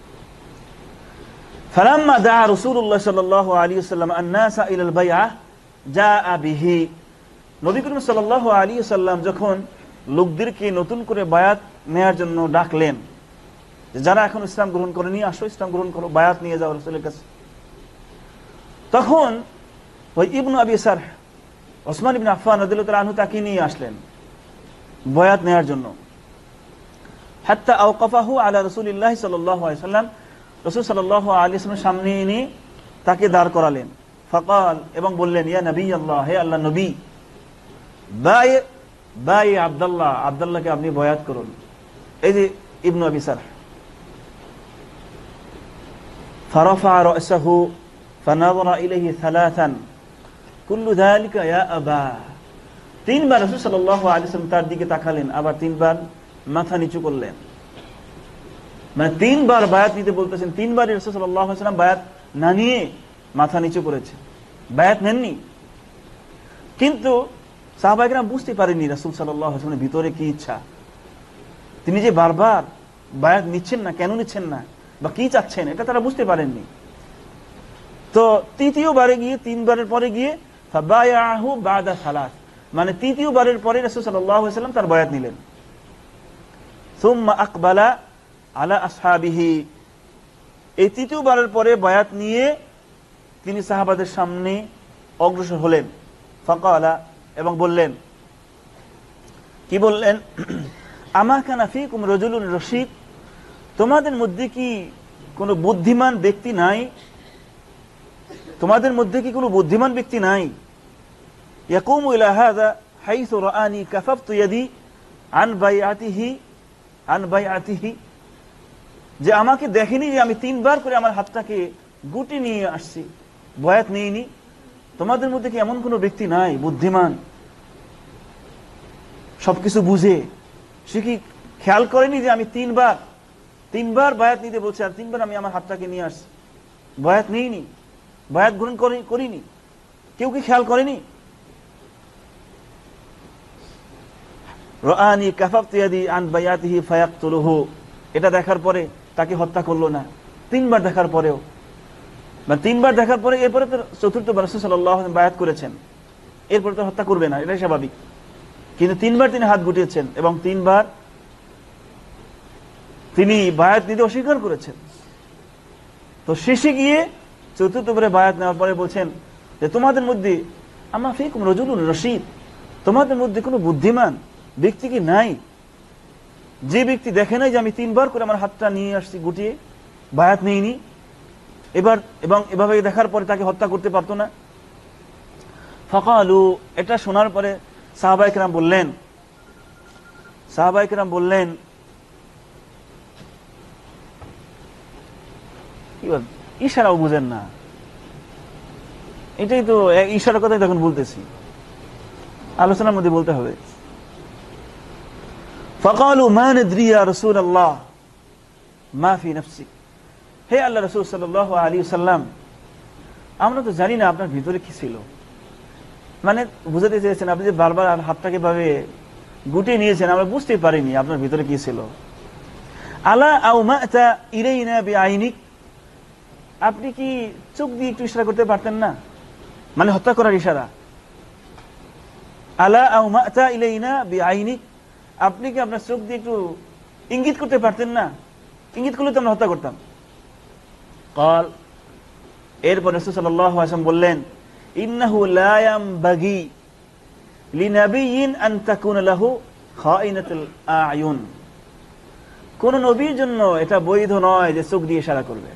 ফালাম্মা দাআ রাসূলুল্লাহ সাল্লাল্লাহু আলাইহি ওয়াসাল্লাম আন-নাসা ইলাল বাইআহ জাআ বিহি, নবী করিম সাল্লাল্লাহু আলাইহি ওয়াসাল্লাম যখন লোকদেরকে নতুন করে বায়াত নেয়ার জন্য ডাকলেন, যারা এখন ইসলাম গ্রহণ করেনি আসো ইসলাম গ্রহণ করো, বায়াত নিয়ে যাও রাসূলের কাছে, তখন ওই ইবনু আবি সারহ ওসমান ইবনে আফফান রাদিয়াল্লাহু তাআলা আনহু তাকে নিয়ে আসলেন বায়াত নেয়ার জন্য। হাত্তা আওকাফাহু আলা রাসূলিল্লাহি সাল্লাল্লাহু আলাইহি ওয়াসাল্লাম, রাসূল সাল্লাল্লাহু আলাইহি ওয়াসাল্লামের সামনে এনে তাকে দাঁড় করালেন। ফাকাল, এবং বললেন, ইয়া নবী আল্লাহ, হে আল্লাহ নবী, বাই আব্দুল্লাহ, আব্দুল্লাহকে আপনি বয়াত করুন। এই যে ইবনু আবি সারহ, ফারাফা রাসাহু ফানাযরা ইলাইহি সালাসান কুল্লু যালিকা ইয়া আবা, তিনবার রাসূল সাল্লাল্লাহু আলাইহি ওয়াসাল্লাম তার দিকে তাকালেন, আবার তিনবার মাথা নিচু করলেন। মানে তিনবার বায়াত নিতে বলতেছেন, তিনবার রাসূল সাল্লাল্লাহু আলাইহি ওয়াসাল্লাম বায়াত না নিয়ে মাথা নিচু করেছে, বায়াত নেননি। কিন্তু সাহাবায়ে কেরাম বুঝতে পারেননি রাসূল সাল্লাল্লাহু আলাইহি ওয়াসাল্লামের ভিতরে কি ইচ্ছা, তিনি যে বারবার বায়াত নিচ্ছেন না, কেন নিচ্ছেন না বা কি চাচ্ছেন, এটা তারা বুঝতে পারেননি। তো তৃতীয়বারে গিয়ে, তিনবারের পরে গিয়ে ফাবায়াহু বাদা সালাস, মানে তৃতীয়বারের পরে রাসূল সাল্লাল্লাহু আলাইহি ওয়াসাল্লাম তার বায়াত নিলেন। সুম্মা আকবালা আলা আসহাবিহি, এই তৃতীয়বারের পরে বায়াত নিয়ে তিনি সাহাবাদের সামনে অগ্রসর হলেন। ফাকালা, এবং বললেন, কি বললেন, আমা কানা ফীকুম রাজুলুন রশীদ, তোমাদের মধ্যে কি কোনো বুদ্ধিমান ব্যক্তি নাই, তোমাদের মধ্যে কি কোনো বুদ্ধিমান ব্যক্তি নাই, ইয়াকুমু ইলা হাযা হাইসু রাআনি কাফাফতু ইয়াদি আন বাইআতিহি, যে আমাকে দেখেনি যে আমি তিনবার করে আমার হাতটাকে গুটি নিয়ে আসছি, বয়াত নিইনি। তোমাদের মধ্যে কি এমন কোনো ব্যক্তি নাই বুদ্ধিমান, সবকিছু বুঝে, সে কি খেয়াল করেনি যে আমি তিনবার বায়াত নিতে বলছি, আর তিনবার আমি আমার হাতটাকে নিয়ে আসছি, বায়াত নিইনি, বায়াত গ্রহণ করিনি, কেউ কি খেয়াল করেনি? রাআনি কাফাফতু ইয়াদি আন বাইআতিহি ফায়াকতুলুহু, এটা দেখার পরে তাকে হত্যা করলো না, তিনবার দেখার পরেও, বা তিনবার দেখার পরে, এরপরে তো চতুর্থবার রাসূল সাল্লাল্লাহু আলাইহি ওয়াসাল্লাম বায়াত করেছেন, এরপরে তো হত্যা করবে না, এটাই স্বাভাবিক। কিন্তু তিনবার তিনি হাত গুটিয়েছেন এবং তিনবার তিনি বায়াত নিতে অস্বীকার করেছেন। তো শেষে গিয়ে চতুর্থবারে বায়াত নেওয়ার পরে বলছেন যে তোমাদের মধ্যে আমা ফীকুম রাজুলুন রশীদ, তোমাদের মধ্যে কোনো বুদ্ধিমান ব্যক্তি কি নাই, যে ব্যক্তি দেখে নাই যে আমি তিনবার করে আমার হাতটা নিয়ে আসছি গুটিয়ে, বায়াত নেইনি, এবং এভাবে দেখার পরে তাকে হত্যা করতে পারতো না। ফাকালু, এটা শোনার পরে সাহাবায়ে কেরাম বললেন কি বল, ইশারাও বুঝেন না, এটাই তো ইশারার কথাই তখন বলতেছি, আলোচনার মধ্যে বলতে হবে। ফাকালু মা নাদরি ইয়া রাসূলুল্লাহ মা ফি নাফসিক, হে আল্লাহ রাসূল সাল্লাল্লাহু আলাইহি ওয়াসাল্লাম, আমরা তো জানি না আপনার ভিতরে কি ছিল। মানে বুঝাতে চেয়েছেন আপনি যে বারবার হাতটাকে ভাবে গুটিয়ে নিয়েছেন, আমরা বুঝতে পারিনি আপনার ভিতরে কি ছিল। আলা আও মাতা ইলাইনা বিআইনিক, আপনি কি চোখ দিয়ে একটু ইশারা করতে পারতেন না, মানে হত্যা করার ইশারা। আলা আও মাতা ইলাইনা বিআইনিক, আপনি কি আপনার চোখ দিয়ে একটু ইঙ্গিত করতে পারতেন না, ইঙ্গিত করলে তো আমরা হত্যা করতাম। قال, এরপর রাসূল সাল্লাল্লাহু আলাইহি ওয়াসাল্লাম বললেন, ইন্নাহু লা ইয়ামবাগি লিনাবিয়্যিন আন তাকুনা লাহু খাইনাতুল আ'য়ুন, কোন নবীর জন্য এটা বৈধ নয় যে চোখ দিয়ে ইশারা করবে।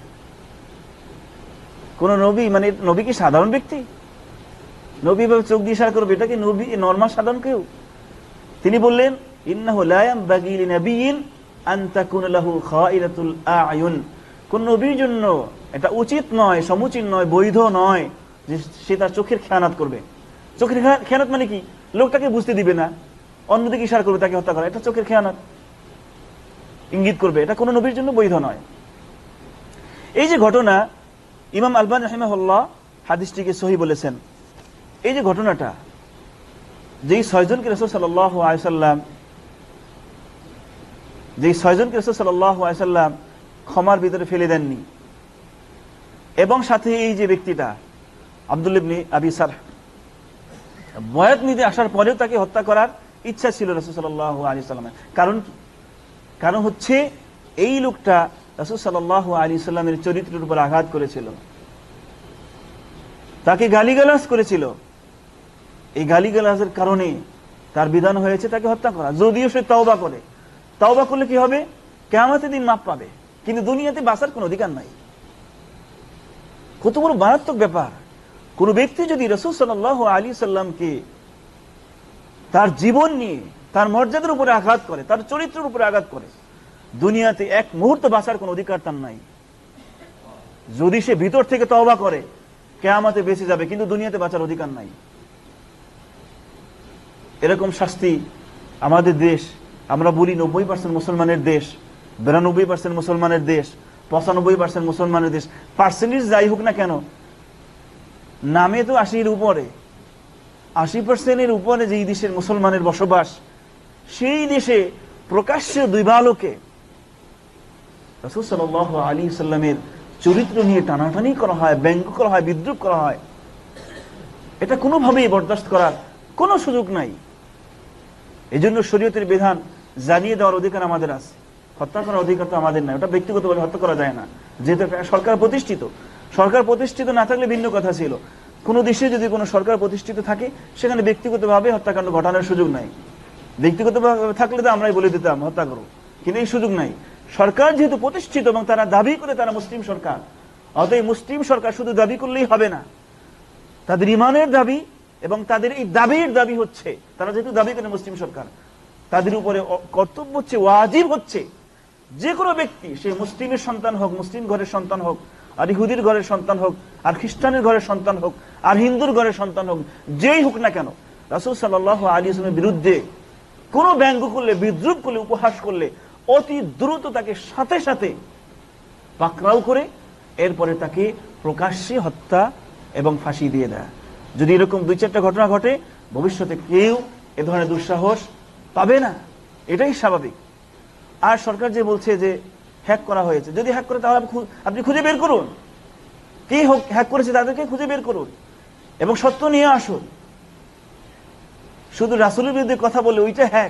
কোন নবী, মানে নবী কি সাধারণ ব্যক্তি, নবী ভাবে চোখ দিয়ে ইশারা করবে, এটা কি নবী নরমাল সাধারণ কেউ? তিনি বললেন, ইন্নাহু লা ইয়ামবাগি লিনাবিয়্যিন আন তাকুনা লাহু খাইনাতুল আ'য়ুন, কোন নবীর জন্য এটা উচিত নয়, সমুচিত নয়, বৈধ নয় যে সে তার চোখের খেয়ানত করবে। চোখের খেয়ানত মানে কি, লোকটাকে বুঝতে দিবে না, অন্যদিকে ইশারা করবে তাকে হত্যা করা, এটা চোখের খেয়ানত, ইঙ্গিত করবে, এটা কোন নবীর জন্য বৈধ নয়। এই যে ঘটনা, ইমাম আলবানী রাহিমাহুল্লাহ হাদিসটিকে সহিহ বলেছেন। এই যে ঘটনাটা, যেই 6 জনকে রাসূল সাল্লাল্লাহু আলাইহি সাল্লাম ক্ষমার ভিতরে ফেলে দেননি, এবং সাথে এই যে ব্যক্তিটা আব্দুল্লাহ ইবনে আবি সারহ বয়াত নিতে আসার পরেও তাকে হত্যা করার ইচ্ছা ছিল রাসূল সাল্লাল্লাহু আলাইহি সাল্লামের। কারণ হচ্ছে এই লোকটা রাসূল সাল্লাল্লাহু আলাইহি সাল্লামের চরিত্রের উপর আঘাত করেছিল, তাকে গালিগালাজ করেছিল। এই গালিগালাজের কারণে তার বিধান হয়েছে তাকে হত্যা করা। যদিও সে তওবা করে, তওবা করলে কি হবে? কিয়ামতের দিন মাফ পাবে, কিন্তু দুনিয়াতে বাঁচার কোনো অধিকার নাই। কত বড় মারাত্মক ব্যাপার! কোন ব্যক্তি যদি রাসূল সাল্লাল্লাহু আলাইহি সাল্লামকে তার জীবন নিয়ে, তার মর্যাদার উপরে আঘাত করে, তার চরিত্রের উপরে আঘাত করে, দুনিয়াতে এক মুহূর্ত বাঁচার কোনো অধিকার তার নাই। যদি সে ভিতর থেকে তওবা করে কিয়ামতে বেঁচে যাবে, কিন্তু দুনিয়াতে বাঁচার অধিকার নাই। এরকম শাস্তি আমাদের দেশ, আমরা বলি 90% মুসলমানের দেশ, 92% মুসলমানের দেশ, 95% মুসলমানের দেশ, পার্সেন্টেজ যাই হোক না কেন, নামে তো 80-এর উপরে, 80%-এর উপরে যেই দেশের মুসলমানের বসবাস, সেই দেশে প্রকাশ্যে দিবালোকে রাসূল সাল্লাল্লাহু আলাইহি সাল্লামের চরিত্র নিয়ে টানাটানি করা হয়, ব্যঙ্গ করা হয়, বিদ্রূপ করা হয়। এটা কোনোভাবেই বরদাস্ত করার কোনো সুযোগ নাই। এজন্য শরীয়তের বিধান জানিয়ে দেওয়ার অধিকার আমাদের আছে, হত্যা করার অধিকার তো আমাদের নাই। ওটা ব্যক্তিগতভাবে হত্যা করা যায় না, যেহেতু সরকার প্রতিষ্ঠিত। সরকার প্রতিষ্ঠিত না থাকলে ভিন্ন কথা ছিল। কোনো দেশে যদি কোনো সরকার প্রতিষ্ঠিত থাকে, সেখানে ব্যক্তিগতভাবে হত্যাকাণ্ড ঘটানোর সুযোগ নাই। ব্যক্তিগতভাবে থাকলে তো আমরাই বলে দিতাম হত্যা করো, কিন্তু এই সুযোগ নাই। সরকার যেহেতু প্রতিষ্ঠিত এবং তারা দাবি করে তারা মুসলিম সরকার, অতএব মুসলিম সরকার শুধু দাবি করলেই হবে না, তাদের ইমানের দাবি এবং তাদের এই দাবির দাবি হচ্ছে, তারা যেহেতু দাবি করে মুসলিম সরকার, তাদের উপরে কর্তব্য হচ্ছে, ওয়াজিব হচ্ছে, যে কোনো ব্যক্তি, সে মুসলিমের সন্তান হোক, মুসলিম ঘরের সন্তান হোক, আর ইহুদির ঘরের সন্তান হোক, আর খ্রিস্টানের ঘরের সন্তান হোক, আর হিন্দুর ঘরের সন্তান হোক, যেই হোক না কেন, রাসূল সাল্লাল্লাহু আলাইহি ওয়াসাল্লামের বিরুদ্ধে কোনো ব্যঙ্গ করলে, বিদ্রূপ করলে, উপহাস করলে অতি দ্রুত তাকে সাথে সাথে পাকড়াও করে এরপরে তাকে প্রকাশ্যে হত্যা এবং ফাঁসি দিয়ে দেয়। যদি এরকম 2-4টা ঘটনা ঘটে, ভবিষ্যতে কেউ এ ধরনের দুঃসাহস পাবে না, এটাই স্বাভাবিক। আর সরকার যে বলছে যে হ্যাক করা হয়েছে, যদি হ্যাক করে তাহলে আপনি খুঁজে বের করুন, কে হ্যাক করেছে তাদেরকে খুঁজে বের করুন এবং সত্য নিয়ে আসুন। শুধু রাসূলের বিরুদ্ধে কথা বলে ওইটা হ্যাক,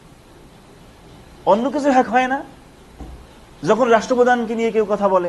অন্য কিছু হ্যাক হয় না। যখন রাষ্ট্রপ্রধানকে নিয়ে কেউ কথা বলে,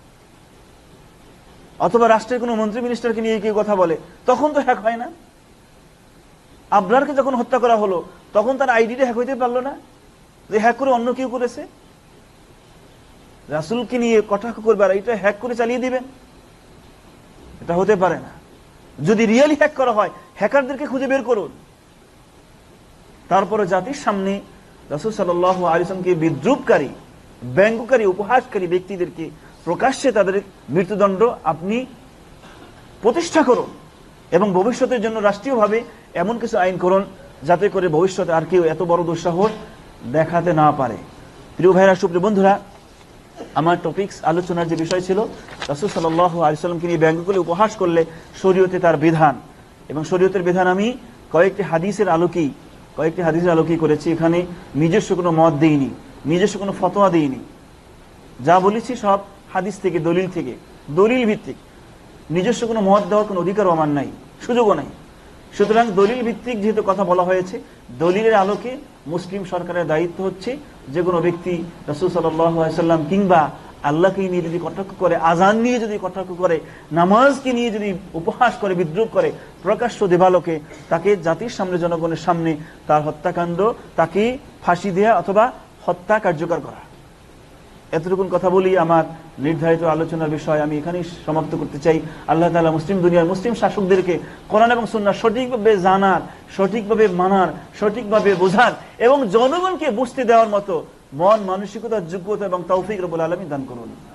অথবা রাষ্ট্রের কোনো মন্ত্রী মিনিস্টারকে নিয়ে কেউ কথা বলে, তখন তো হ্যাক হয় না। আবরারকে যখন হত্যা করা হলো, তখন তার আইডিটা হ্যাক হইতে পারলো না, যে হ্যাক করে অন্য কেউ করেছে। রাসূলকে নিয়ে কটাক্ষ করবে আর এটা হ্যাক করে চালিয়ে দিবেন, এটা হতে পারে না। যদি রিয়েলি হ্যাক করা হয়, হ্যাকারদেরকে খুঁজে বের করুন। তারপরে জাতির সামনে রাসূল সাল্লাল্লাহু আলাইহি ওয়াসাল্লামকে বিদ্রূপকারী, ব্যঙ্গকারী, উপহাসকারী ব্যক্তিদেরকে প্রকাশ্যে তাদের মৃত্যুদণ্ড আপনি প্রতিষ্ঠা করুন এবং ভবিষ্যতের জন্য রাষ্ট্রীয়ভাবে এমন কিছু আইন করুন যাতে করে ভবিষ্যতে আর কেউ এত বড় দুঃসাহস দেখাতে না পারে। প্রিয় ভাইরা, সুপ্রিয় বন্ধুরা, আমার টপিকস আলোচনার যে বিষয় ছিল রাসূল সাল্লাল্লাহু আলাইহি ওয়াসাল্লামকে নিয়ে ব্যঙ্গ করলে, উপহাস করলে শরীয়তে তার বিধান, এবং শরীয়তের বিধান আমি কয়েকটি হাদিসের আলোকেই করেছি। এখানে নিজস্ব কোনো মত দেইনি, নিজস্ব কোনো ফতোয়া দেইনি। যা বলেছি সব হাদিস থেকে, দলিল ভিত্তিক। নিজস্ব কোনো মত দেওয়ার কোনো অধিকারও আমার নাই, সুযোগও নাই। সুতরাং দলিল ভিত্তিক যেহেতু কথা বলা হয়েছে, দলিলের আলোকে মুসলিম সরকারের দায়িত্ব হচ্ছে যে কোনো ব্যক্তি রাসূল সাল্লাল্লাহু আলাইহি ওয়াসাল্লাম কিংবা আল্লাহকে নিয়ে যদি কটাক্ষ করে, আজান নিয়ে যদি কটাক্ষ করে, নামাজকে নিয়ে যদি উপহাস করে, বিদ্রূপ করে, প্রকাশ্য দেবালোকে তাকে জাতির সামনে, জনগণের সামনে তার হত্যাকাণ্ড, তাকে ফাঁসি দেয়া অথবা হত্যা কার্যকর করা। এতটুকুন কথা বলি আমার নির্ধারিত আলোচনার বিষয় আমি এখানেই সমাপ্ত করতে চাই। আল্লাহ তাআলা মুসলিম দুনিয়ার মুসলিম শাসকদেরকে কোরআন এবং সুন্নাহ সঠিকভাবে জানার, সঠিকভাবে মানার, সঠিকভাবে বোঝার এবং জনগণকে বুঝতে দেওয়ার মতো মন মানসিকতা, যোগ্যতা এবং তৌফিক রব্বুল আলামিন দান করুন।